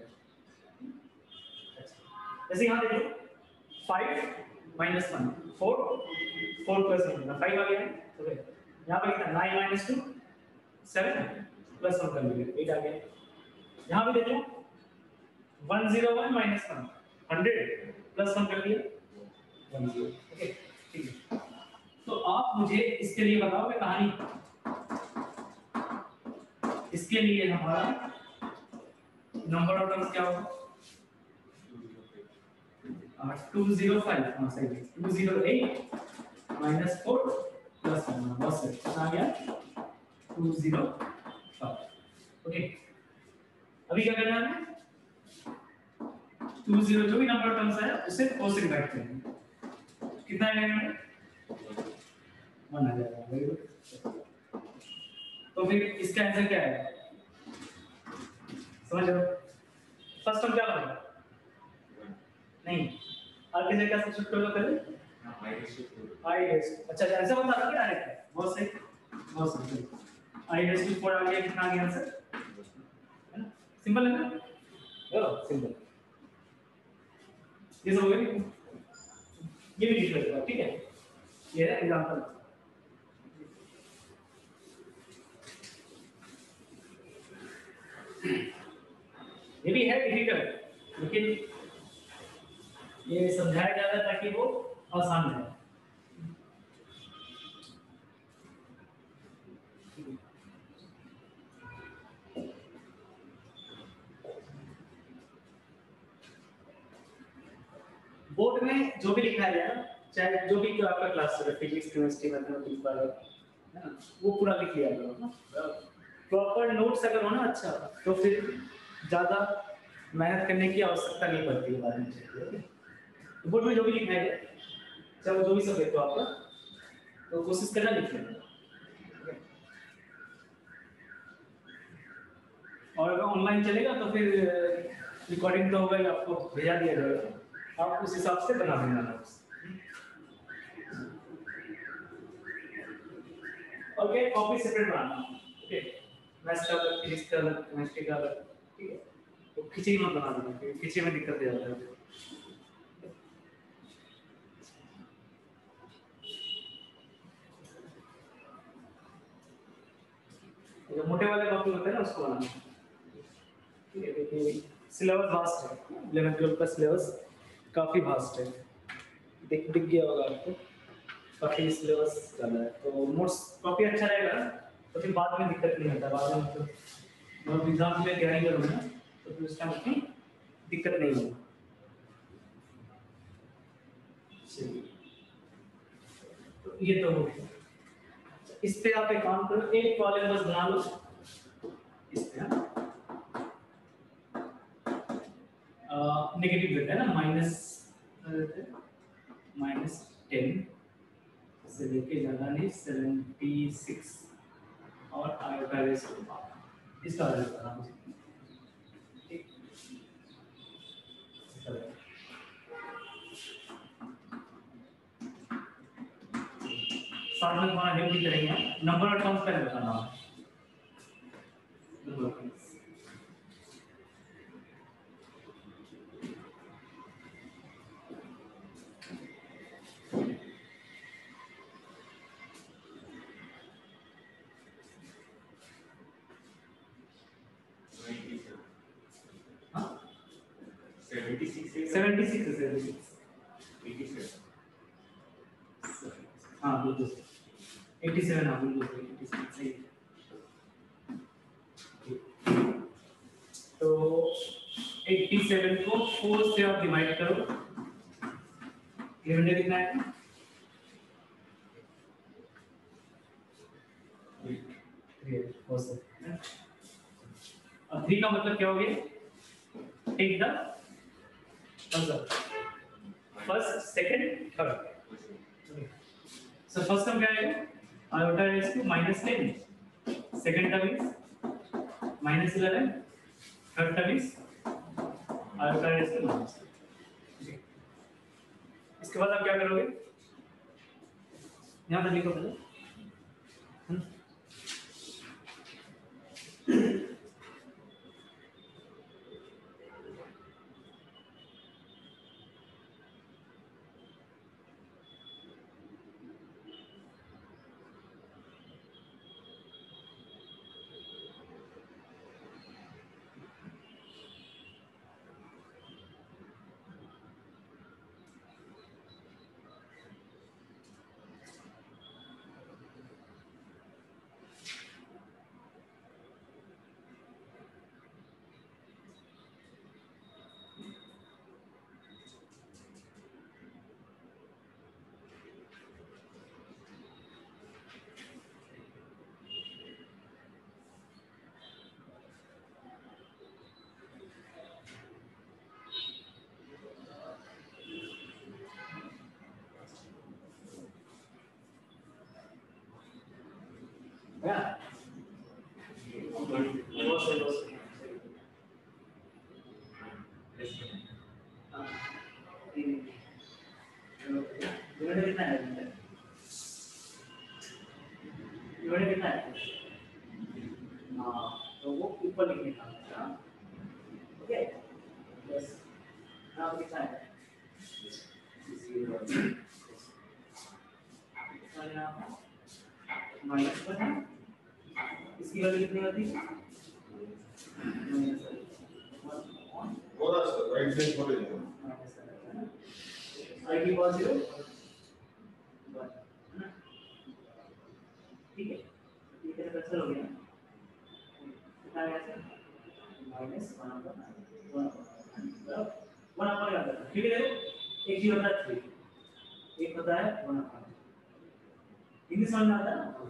जैसे यहाँ देखो five minus one, four, four plus one, five आ गया है, ओके। यहाँ पर कितना? Nine minus two, seven, plus one कर लीजिए, एट आ गया। यहाँ भी देख लो one zero one minus one, hundred, plus one कर लिया, वन जीरो, ओके, ठीक है। तो आप मुझे इसके लिए बताओगे कहानी, इसके लिए हमारा नंबर ऑफ टर्म्स क्या होगा? टू जीरो फाइव, हाँ सही है, two zero eight minus four plus one, बस कितना आ गया? Two zero five, okay. अभी क्या करना है? टू जीरो जो भी नंबर ऑफ टर्म्स है उसे फोर से डिवाइड करेंगे, कितना आएगा? वन आ जाएगा, वेरी गुड। तो फिर इसका आंसर क्या है? समझ लो, फर्स्ट टर्म क्या बनेगा? नहीं, आगे से क्या सब्स्टिट्यूट करोगे पहले? आई रेस, अच्छा ऐसा बता रहा है डायरेक्ट, बहुत सही, बहुत सही। आई रेस टू फोर आ गया, कितना आ गया आंसर? है ना, सिंपल है ना, चलो सिंपल, ये सब हो गया, ये भी लिख लेते, ठीक है, ये है एग्जांपल। ये भी है डिफिकल्ट, लेकिन ये समझाया जा रहा है ताकि वो आसान रहे। बोर्ड में जो भी लिखा गया ना, चाहे जो भी आपका क्लास है, फिजिक्स, केमिस्ट्री, मैथमेटिक्स, बायोलॉजी, है ना, वो पूरा लिख लिया करो ना। प्रॉपर नोट्स अगर हो ना अच्छा, तो फिर ज़्यादा मेहनत करने की आवश्यकता नहीं पड़ती है बाद में। बोर्ड में जो भी लिखा है, चाहे जो भी सब्जेक्ट हो आपका, तो कोशिश करना लिख लेना। और अगर ऑनलाइन चलेगा तो फिर रिकॉर्डिंग तो होगा, आपको भेजा दिया जाएगा, आप उस हिसाब से बना देना नोट्स। ओके, कॉपी सेपरेट बनाना, ओके, मैथ्स का अलग, फिजिक्स का अलग, केमिस्ट्री का अलग, ठीक है। तो खिचड़ी मत बना देना, क्योंकि खिचड़ी में दिक्कत हो जाता है। जो मोटे वाले कॉपी होते हैं ना उसको बनाना, ठीक है, क्योंकि सिलेबस वास्ट है, इलेवन ट्वेल्व का सिलेबस काफ़ी वास्ट है, दिख दिख गया होगा आपको, काफ़ी सिलेबस ज़्यादा है, तो नोट्स कॉपी अच्छा रहेगा, तो फिर बाद में दिक्कत नहीं होता, बाद में तो जब एग्जाम के लिए तैयारी करोगे ना तो फिर उस टाइम उतनी दिक्कत नहीं होगी। चलिए, तो ये तो हो गया। इस पे आप एक काम करो, एक कॉलम बस बना लो इस पे, नेगेटिव देते हैं ना, माइनस माइनस टेन से लेके ज़्यादा नहीं सेवेंटी सिक्स और आयोटा रेस इसका वैल्यू करना मुझे, ठीक। साथ में तुम्हारा हेल्प भी करेंगे, नंबर ऑफ टर्म्स पहले बताना है। सेवेंटी सिक्स हाँ बिल्कुल एटी सेवन हाँ बिल्कुल एटी सेवन सही है। तो एटी सेवन को फोर से आप डिवाइड करो, ये कितना है? अब थ्री का मतलब क्या हो गया? Take the first second third. So first term क्या आएगा? Iota raise to minus ten, second term is minus eleven, third term is iota raise to minus. इसके बाद आप क्या करोगे? यहाँ पर लिखो पहले Yeah. तो वो ऊपर लिखने का ओके बस नाम लिखना है माइनस वन है, इसकी वैल्यू कितनी होती है? बोला सर राइट साइड पर है आई की पावर जीरो ठीक है, ये कैसे कैंसिल हो गया? कितना आया sir? Minus one upon one one upon क्या करता है? ठीक है, देखो एक ही होता है थ्री, एक होता है वन अपॉन, हिंदी समझ में आता है ना?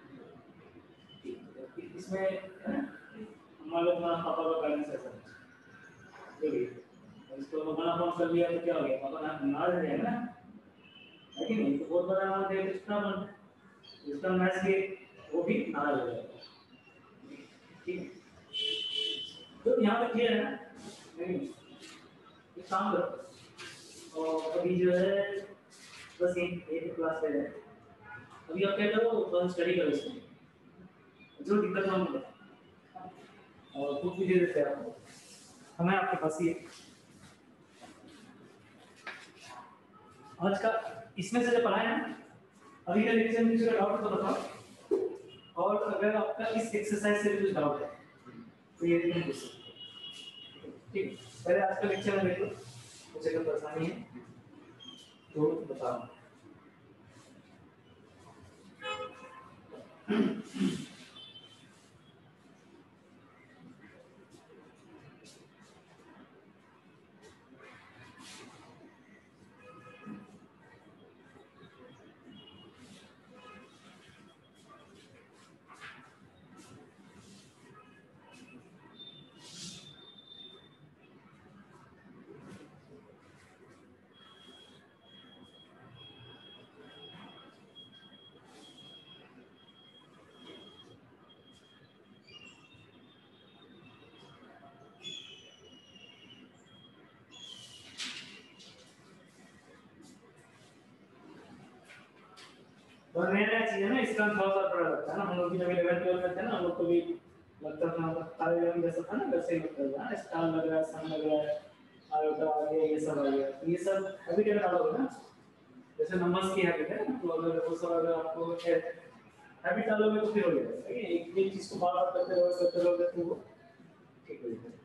इसमें मान लो तुम्हारा पापा का बैलेंस है सर, ठीक है, इसको वन अपॉन कर दिया तो क्या हो गया? पापा ना आ जाएगा ना, है कि नहीं? तो बहुत बड़ा अमाउंट है, इसका अमाउंट इसका मैच के वो भी नाराज हो जाएगा, ठीक है? तो यहाँ पे क्लियर है ना? नहीं एक काम करो और अभी जो है बस एक एक क्लास है, अभी आप क्या करो तो स्टडी करो इसमें, जो दिक्कत ना हो और कुछ भी दे देते हैं आपको, हमें आपके पास ही आज का इसमें से जो पढ़ाया है ना, अभी का लेक्चर में जो डाउट तो बताओ, और अगर आपका इस एक्सरसाइज से कुछ डाउट है तो ये भी पूछ सकते हैं, ठीक? पहले आज का लेक्चर में देख लो, कुछ अगर परेशानी है तो बताओ। और नया नया चीज है ना, इसका थोड़ा सा थोड़ा लगता है ना, हम लोग भी जब इलेवन ट्वेल्व में थे ना, हम लोग को भी लगता था मतलब तारे रंग जैसा था ना, वैसे ही लगता था, स्टार लग रहा है, सन लग रहा है, आयोटा आ गया, ये सब आ गया। तो ये सब अभी क्या डालोगे ना, जैसे नंबर्स की हैबिट है ना, तो अगर वो सब अगर आपको हैबिट डालोगे तो फिर हो जाएगा, ठीक है। एक एक चीज को बार बार करते रहोगे करते रहोगे तो वो ठीक हो जाएगा।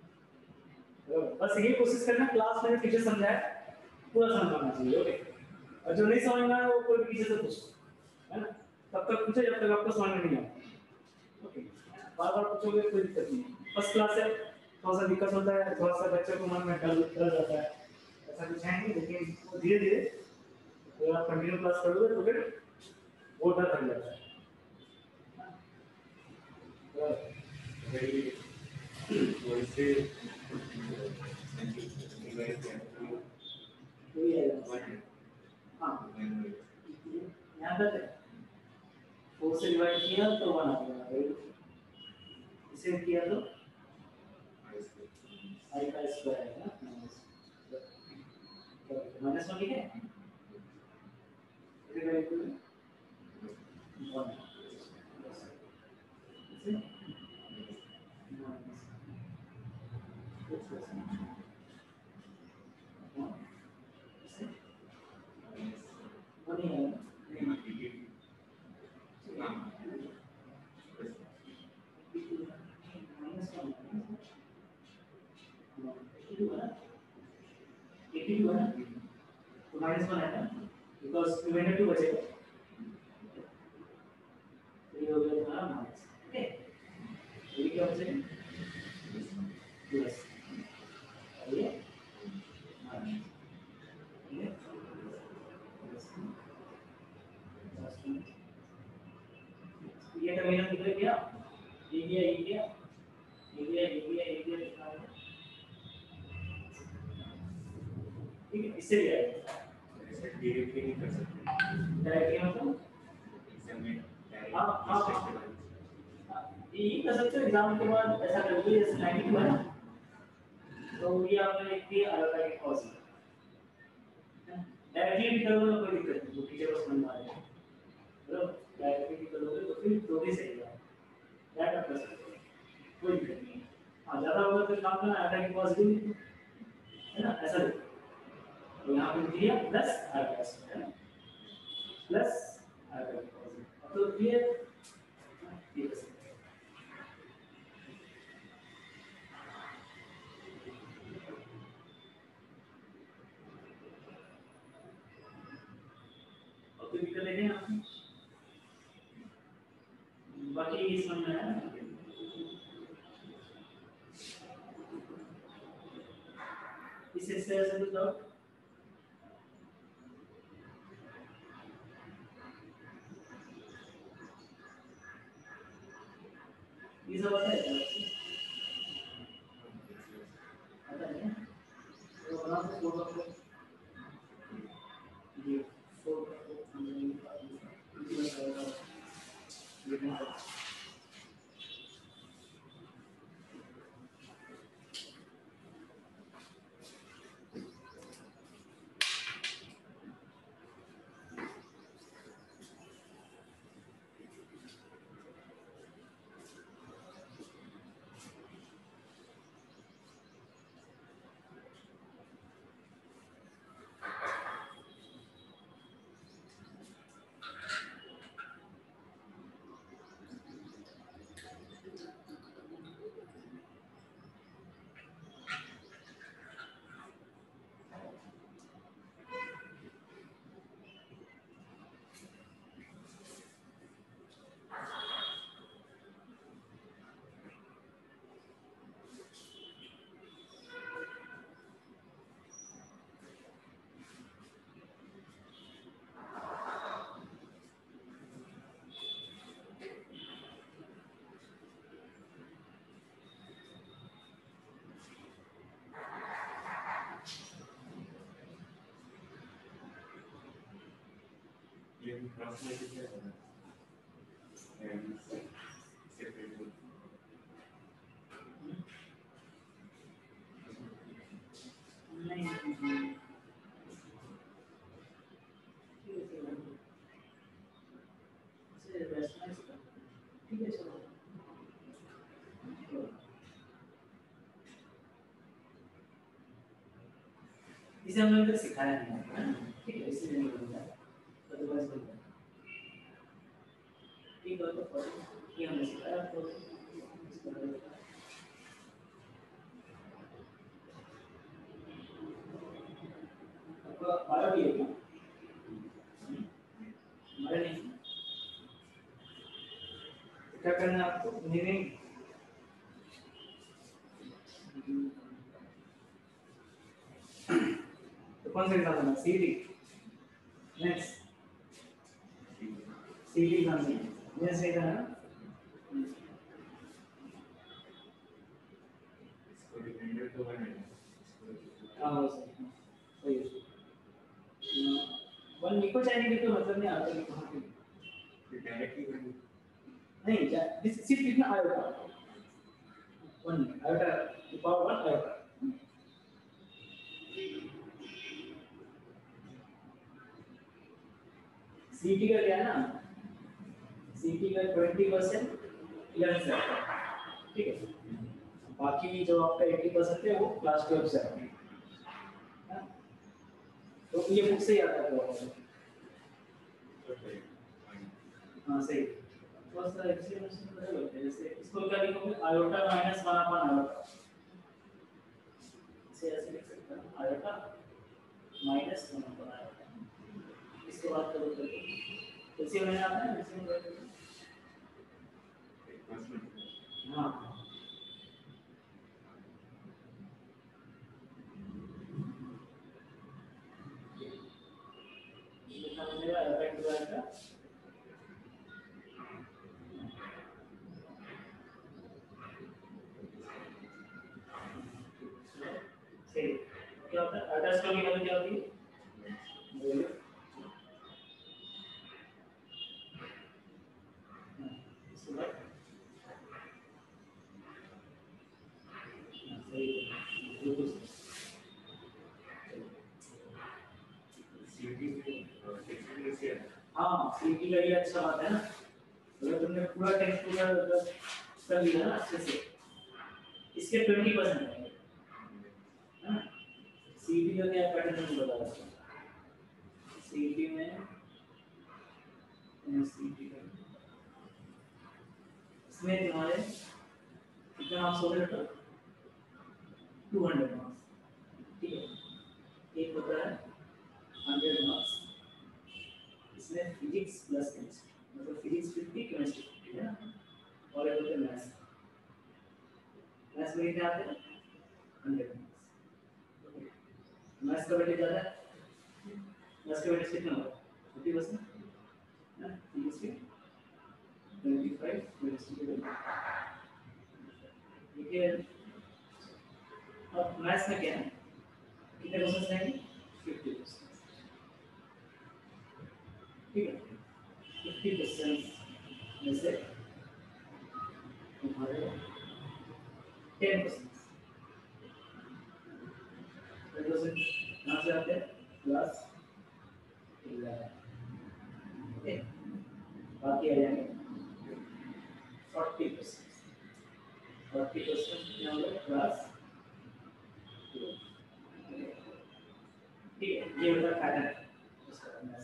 बस ये कोशिश करना क्लास में टीचर समझाए पूरा समझना चाहिए, ओके। और जो नहीं समझ में आए वो कोई टीचर से पूछो, है ना, तब तक पूछे जब तक आपको समझ में नहीं आए, ओके। बार बार पूछोगे कोई दिक्कत नहीं। फर्स्ट क्लास है, थोड़ा सा दिक्कत होता है, थोड़ा सा बच्चे को मन में डर डर जाता है, ऐसा कुछ है नहीं, लेकिन धीरे धीरे अगर आप कंटिन्यू क्लास करोगे तो फिर वो डर हट जाता है। वैसे हाँ, यहाँ तक है, फोर से डिवाइड किया तो वन आ गया, इसे किया तो आई का स्क्वायर है ना, माइनस वन, ठीक है, इसे वैल्यू वन, इसे माइनस इसे वन ही है ना, माइनस वन एटी टू है ना, एटी टू है ना, तो माइनस वन है ना, बिकॉज रिमाइंडर टू बचेगा, तो ये हो गया तुम्हारा माइनस, ठीक है। ये क्या बचेगा प्लस, और ये माइनस, ठीक है, ये टर्मिनल किधर गया, ये गया, ये गया, ये गया, ये गया, ये गया, लिखा है, ठीक है। इससे भी आएगा, ऐसे डायरेक्टली नहीं कर सकते, डायरेक्टली मतलब एग्जाम में हाँ हाँ हाँ, ये कर सकते हो एग्जाम के बाद, ऐसा कर लीजिए जैसे नाइंटी टू है ना, तो ये आपने लिख दिया आयोटा के कॉस, डायरेक्टली भी करोगे तो कोई दिक्कत नहीं, तो टीचर को समझ में आ जाएगा, बराबर। डायरेक्टली भी करोगे तो फिर दो भी सही है, डायरेक्ट आप कर सकते हो, कोई दिक्कत नहीं है। हाँ, ज़्यादा होगा तो काम करना आयोटा के कॉस भी, है ना, ऐसा देखो, तो यहाँ पे लिख दिया प्लस आयोटा है ना, प्लस आयोटा के कॉस, तो ये ये कर सकते हैं। और कोई दिक्कत है क्या आपको? बाकी ये समझ में आया, इस एक्सरसाइज से कुछ डाउट? ये सब आता है आता है ना, तो आराम से सोच सकते हो, ये फोर का फोर ये बताएगा, ये बताएगा। ये ट्रांसलेशन क्या है, एंड सेपरेट नहीं इसे हमने अभी तक सिखाया नहीं है ना, ठीक है, इसलिए नहीं बोलूँगा, अदरवाइज बोलूँगा ठीक है। तो ये हमने सिखाया तो आपका बायो भी है क्या? हमारे नहीं, क्या करना है आपको? इंजीनियरिंग तो कौन सा एग्जाम देना? सीईटी नेक्स्ट सीईटी एग्जाम देना, ये सही था ना? इसको डिपेंडेंट तो है हाँ हो सकता है, सही है। वन निको चाहिए कि तो मतलब नहीं आता कि कहाँ पे डायरेक्टली नहीं जा दिस सिर्फ इतना आएगा वन आएगा पावर वन आएगा सीटी का क्या है ना, सीटी का ट्वेंटी परसेंट इलेवन से आता है, ठीक है, बाकी जो आपका एटी परसेंट है वो क्लास ट्वेल्व से आता है, तो ये बुक से ही आता है तो हाँ सही। थोड़ा सा एक्सप्लेनेशन बदल होते हैं, जैसे इसको क्या लिखोगे iota minus one upon iota, इसे ऐसे लिख सकते हैं iota minus one upon iota, इसके बाद करो तो इसी में आता है इसी में हाँ लिखा मिलेगा इफेक्ट डिवाइड का सही। क्या होता है अल्ट्रा स्ट्रोक की वैल्यू क्या होती है? इसके बाद सही बिल्कुल सीटी से हाँ सीटी का ये अच्छा बात है ना, अगर तुमने पूरा टेक्स्ट पूरा कर लिया ना अच्छे से, इसके ट्वेंटी परसेंट है ना, सीटी का क्या पैटर्न है बता दो, सीटी में सीटी का इसमें तुम्हारे कितने मार्क्स हो गए? टू हंड्रेड मार्क्स, ठीक है, एक होता है हंड्रेड मार्क्स, इसमें फिजिक्स प्लस केमिस्ट्री मतलब फिजिक्स फिफ्टी केमिस्ट्री फिफ्टी है ना, और एक होता है मैथ्स, मैथ्स में कितने आते हैं? हंड्रेड मार्क्स, मैथ्स का वेटेज ज़्यादा है, मैथ्स का वेटेज कितना होगा? फिफ्टी परसेंट है, फिजिक्स के ट्वेंटी फाइव केमिस्ट्री के देखिए। अब मैथ्स में क्या है, कितने क्वेश्चन रहेंगे? फिफ्टी परसेंट, ठीक है, फिफ्टी परसेंट में से तुम्हारे टेन परसेंट टेन परसेंट कहाँ से आते हैं? प्लस इलेवन, ओके, बाकी आ जाएंगे फोर्टी परसेंट, फोर्टी परसेंट कितना होगा? प्लस ठीक है, ये होता है पैटर्न उसका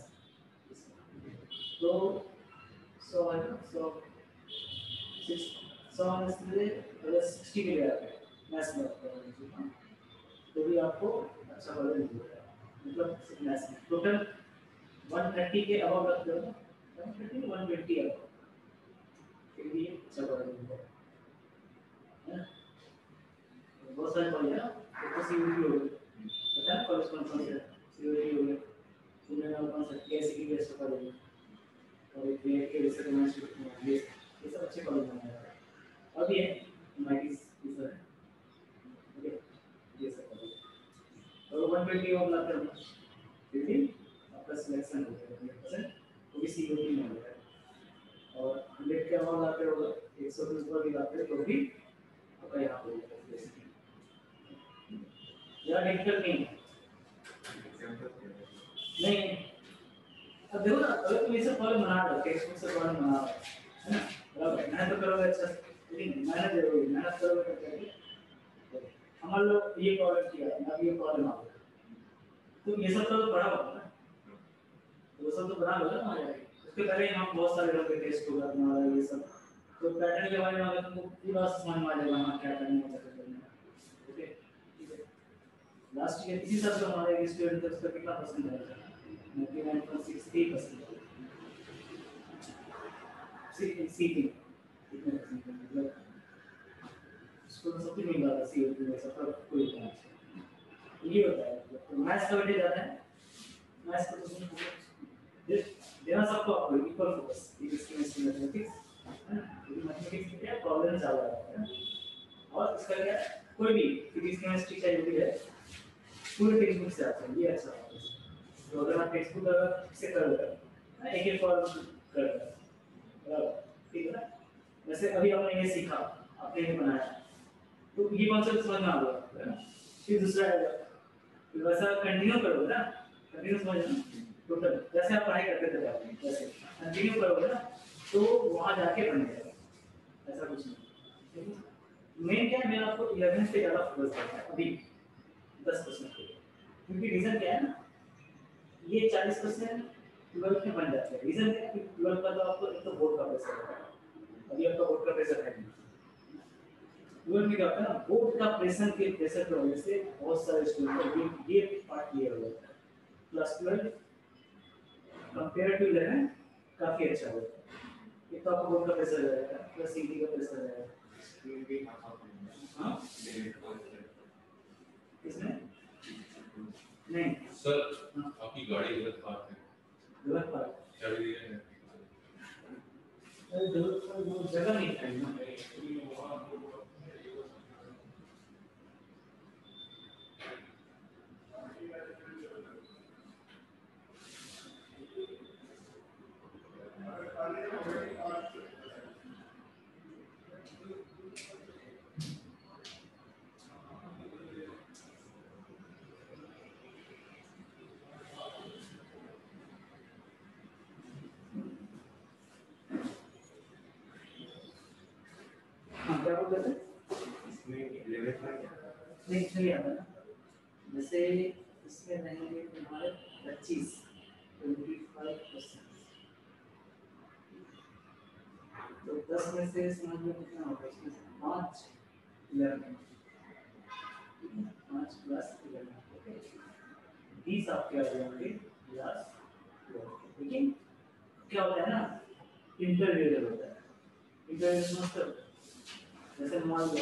तो सौ है ना, सौ सिक्स सौ में से अगर सिक्सटी के लिए आते हैं मैथ्स में आपका तो भी आपको अच्छा कॉलेज मिलेगा, मतलब मैथ्स में टोटल वन थर्टी के अबव रख दो, one thirty one twenty above फिर भी अच्छा कॉलेज मिलेगा है ना। बहुत सारे कॉलेज है ना, तो सीयूटी हो गई पता है कॉलेज कौन कौन से सीयूटी हो गए, तुमने नाम कौन सा केएससी की बेस्ट कॉलेज और एक बीएड के रिसर्च इंस्टीट्यूट ये ये सब अच्छे कॉलेज में है, अब ये माइटिस ये सब है, ओके, ये सब कॉलेज और वन ट्वेंटी और लाते हैं फिर भी आपका सिलेक्शन हो गया हंड्रेड परसेंट, वो भी सीयूटी में हो गया और हंड्रेड के अमाउंट लाते हो एक सौ बीस पर भी लाते हो तो भी आपका यहाँ हो जाएगा, यार डिफिकल्ट नहीं नहीं। अब देखो ना अगर तुम इसे फॉलो बना रहे हो टेक्स्ट बुक से फॉलो बना रहे हो है ना, बराबर मेहनत तो करोगे अच्छा, लेकिन मेहनत जरूरी है, मेहनत करोगे तो करोगे। हमारे लोग ये प्रॉब्लम किया अब ये प्रॉब्लम आ गया तो ये सब तो बड़ा होगा ना, तो वो सब तो बड़ा होगा ना हमारे। उसके पहले यहाँ बहुत सारे लोग टेस्ट होगा तुम्हारा ये सब, तो पैटर्न के बारे में अगर तुमको पूरा समझ में आ जाएगा हाँ क्या करना है क्या करना है। ओके ठीक है, लास्ट ईयर इसी सब से हमारे स्टूडेंट थे उसका कितना परसेंट आया था, ninety nine point six three percent C C T कितने परसेंट मतलब उसको सब कुछ मिल रहा था सी टी में सब कोई नहीं। ये होता है तो मैथ्स का वेटेज ज़्यादा है, मैथ्स का तो दे देना सबको आपको equal focus physics chemistry mathematics है ना, क्योंकि मैथमेटिक्स में क्या प्रॉब्लम ज़्यादा आता है और इसका क्या कोई भी फिजिक्स केमिस्ट्री का जो भी है पूरे टेक्स्ट बुक से आता है, ये अच्छा है। तो अगर आप टेक्स्ट बुक अगर से करोगे एक एक फॉर्म करोगे बराबर ठीक है ना, जैसे अभी आपने ये सीखा आपने ये बनाया तो ये कॉन्सेप्ट समझ में आ गया है ना, फिर दूसरा आएगा फिर वैसा कंटिन्यू करोगे ना, कंटिन्यू समझना टोटल जैसे आप पढ़ाई करते थे आपने जैसे कंटिन्यू करोगे ना तो वहाँ जाके बन जाएगा, ऐसा कुछ नहीं। मेन क्या है मैं आपको इलेवन से ज़्यादा फोकस करता है अभी दस परसेंट के, क्योंकि रीज़न क्या है ना ये चालीस परसेंट ट्वेल्थ में बन जाते हैं। रीज़न क्या है कि ट्वेल्थ का तो आपको एक तो बोर्ड का प्रेशर है, अभी आपका बोर्ड का प्रेशर है नहीं, ट्वेल्थ में क्या होता है ना बोर्ड का प्रेशर के प्रेशर की वजह से बहुत सारे स्टूडेंट ये पार्ट क्लियर हो जाता है, plus twelve compare to eleven काफ़ी अच्छा होता है। एक तो आपको बोर्ड का प्रेशर रहेगा प्लस सीटी का प्रेशर रहेगा। हाँ किसमें नहीं सर आपकी गाड़ी गलत पार्क है, गलत पार्क क्या भी है अरे गलत जगह नहीं है ना। हाँ क्या बोल रहे थे नहीं चलिए आता ना, जैसे इसमें रहेंगे तुम्हारे पच्चीस ट्वेंटी फाइव परसेंट, तो दस में से समझ लो कितना होगा इसमें से पाँच इलेवन पाँच प्लस इलेवन बीस आपके आ जाएंगे प्लस लेकिन क्या होता है ना इंटरव्यू होता है, इंटरव्यू मतलब जैसे मान लो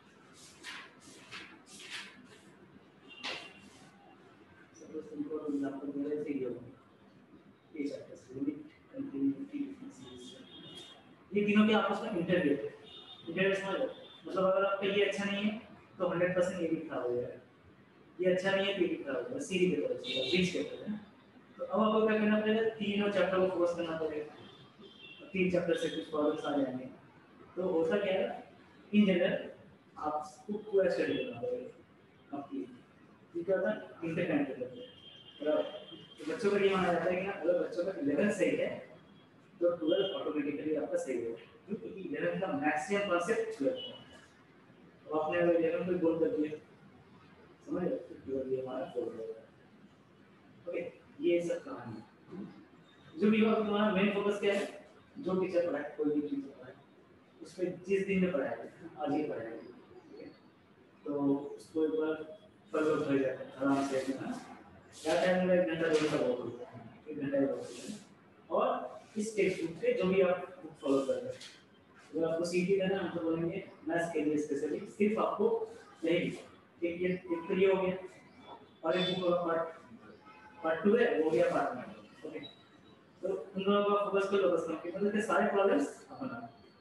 सपोज तुमको एग्जांपल मेरे से ये ये चैप्टर लिमिट कंटिन्यूटी डिफरेंशिएशन ये तीनों के आपस में इंटरव्यू इंटरव्यू समझ लो, मतलब अगर आपका ये अच्छा नहीं है तो हंड्रेड परसेंट ये भी खराब हो जाएगा, ये अच्छा नहीं है तो ये भी खराब हो जाएगा, सीधी पेपर चाहिए बीच पेपर है। तो अब आपको क्या करना पड़ेगा तीनों चैप्टर को फोकस करना पड़ेगा, तीन चैप्टर से कुछ प्रॉब्लम्स आ जाएंगे। तो होता क्या है इन जनरल आपको पूरा स्टडी करना पड़ेगा आपकी ठीक है ना इंटरनेट पे। तो बच्चों का ये माना जाता है कि ना अगर बच्चों का इलेवन सही है तो ट्वेल्व ऑटोमेटिकली आपका सही होगा, क्योंकि इलेवन का मैक्सिमम कॉन्सेप्ट ट्वेल्व है। तो आपने अगर इलेवन को गोल कर दिया समझ रहे हो ट्वेल्व ये हमारा गोल होगा। ओके ये सब कहानी जो भी होगा तुम्हारा मेन फोकस क्या है, जो टीचर पढ़ाए कोई भी टीचर पढ़ाए उसमें जिस दिन में पढ़ाया आज ही पढ़ाया ठीक है, तो उसको एक बार फॉलो कर जाए आराम से है ना, क्या टाइम में एक घंटा दो घंटा बहुत होता है, एक घंटा ही बहुत होता है। और इस टेक्स्ट बुक पे जो भी आप बुक फॉलो कर रहे हैं अगर आपको सीटी देना है तो बोलेंगे मैथ्स के लिए स्पेशली सिर्फ आपको यही एक ये एक तो ये हो गया और एक बुक का पार्ट पार्ट टू है वो गया पार्ट वन ओके। तो उन दोनों का फोकस कर लो बस कि मतलब सारे प्रॉब्लम्स अपना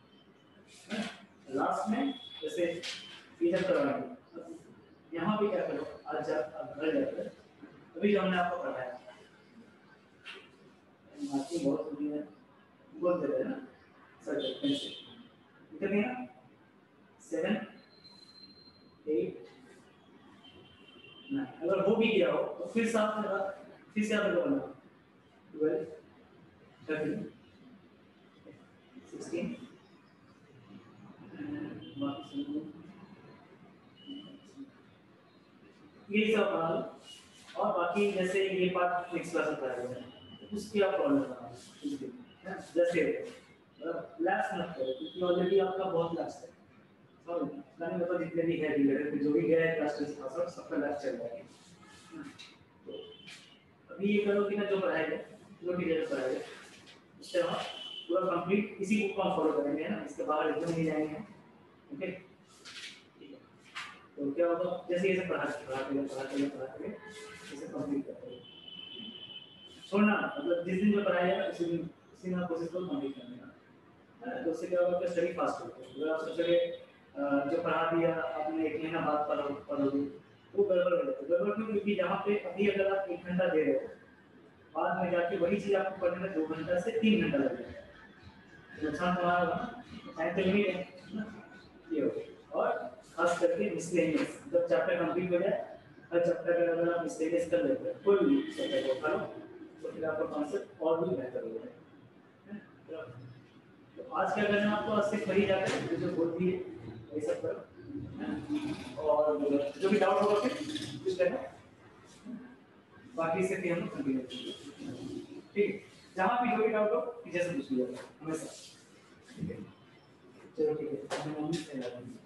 लास्ट में जैसे फीचर करवाएंगे यहाँ पे क्या करो आज आप घर जाकर अभी जो हमने आपको पढ़ाया मार्किंग बहुत होती है बोल दे रहे हैं ना सर पेंसिल कितनी है सेवन एट नाइन अगर वो भी किया हो तो फिर साथ में फिर से आप बोलना ट्वेल्व थर्टीन सिक्सटीन ये सब बना लो और बाकी जैसे ये पार्ट नेक्स्ट क्लास में पढ़ाया गया है तो उसकी आप प्रॉब्लम बनाओ जैसे लैप्स मत करो क्योंकि ऑलरेडी आपका बहुत लैप्स है और मैंने मतलब जितने भी है रिलेटेड जो भी गया है क्लास टेस्ट पास आउट सबका लैप चल रहा है तो अभी ये करो कि ना जो पढ़ाया गया जो टीचर पढ़ाया गया उससे हम पूरा कंप्लीट इसी बुक को हम फॉलो करेंगे ना इसके बाहर एकदम नहीं जाएंगे ओके ठीक है तो क्या होगा जैसे ये सब पढ़ा पढ़ाते हैं पढ़ाते हैं पढ़ाते हैं इसे कंप्लीट करते हैं छोड़ना मतलब जिस दिन जो पढ़ाया है उसी दिन उसी दिन कोशिश करो कंप्लीट करने का तो उससे क्या होगा कि स्टडी फास्ट होगी अगर आप सोचोगे जो पढ़ा दिया आपने एक महीना बाद पढ़ो पढ़ोगे वो गड़बड़ हो जाता है गड़बड़ क्यों क्योंकि यहाँ पे अभी अगर आप एक घंटा दे रहे हो बाद में जाके वही चीज़ आपको पढ़ने में दो घंटा से तीन घंटा लग जाएगा तो नुकसान तुम्हारा होगा टाइम तो लिमिट है ये हो और खास करके मिसलेनियस जब चैप्टर कंप्लीट हो जाए हर चैप्टर का अगर आप मिसलेनियस कर लेते हैं कोई भी चैप्टर को पढ़ो तो फिर आपका कॉन्सेप्ट और भी बेहतर हो जाएगा तो आज क्या करना है आपको आज से पढ़ी जाकर जो जो बोलती है वही सब करो और जो भी डाउट होगा फिर कुछ करना बाकी से फिर हम कंटिन्यू करेंगे ठीक है जहाँ भी जो भी डाउट हो टीचर से पूछ लीजिएगा हमेशा ठीक है चलो ठीक है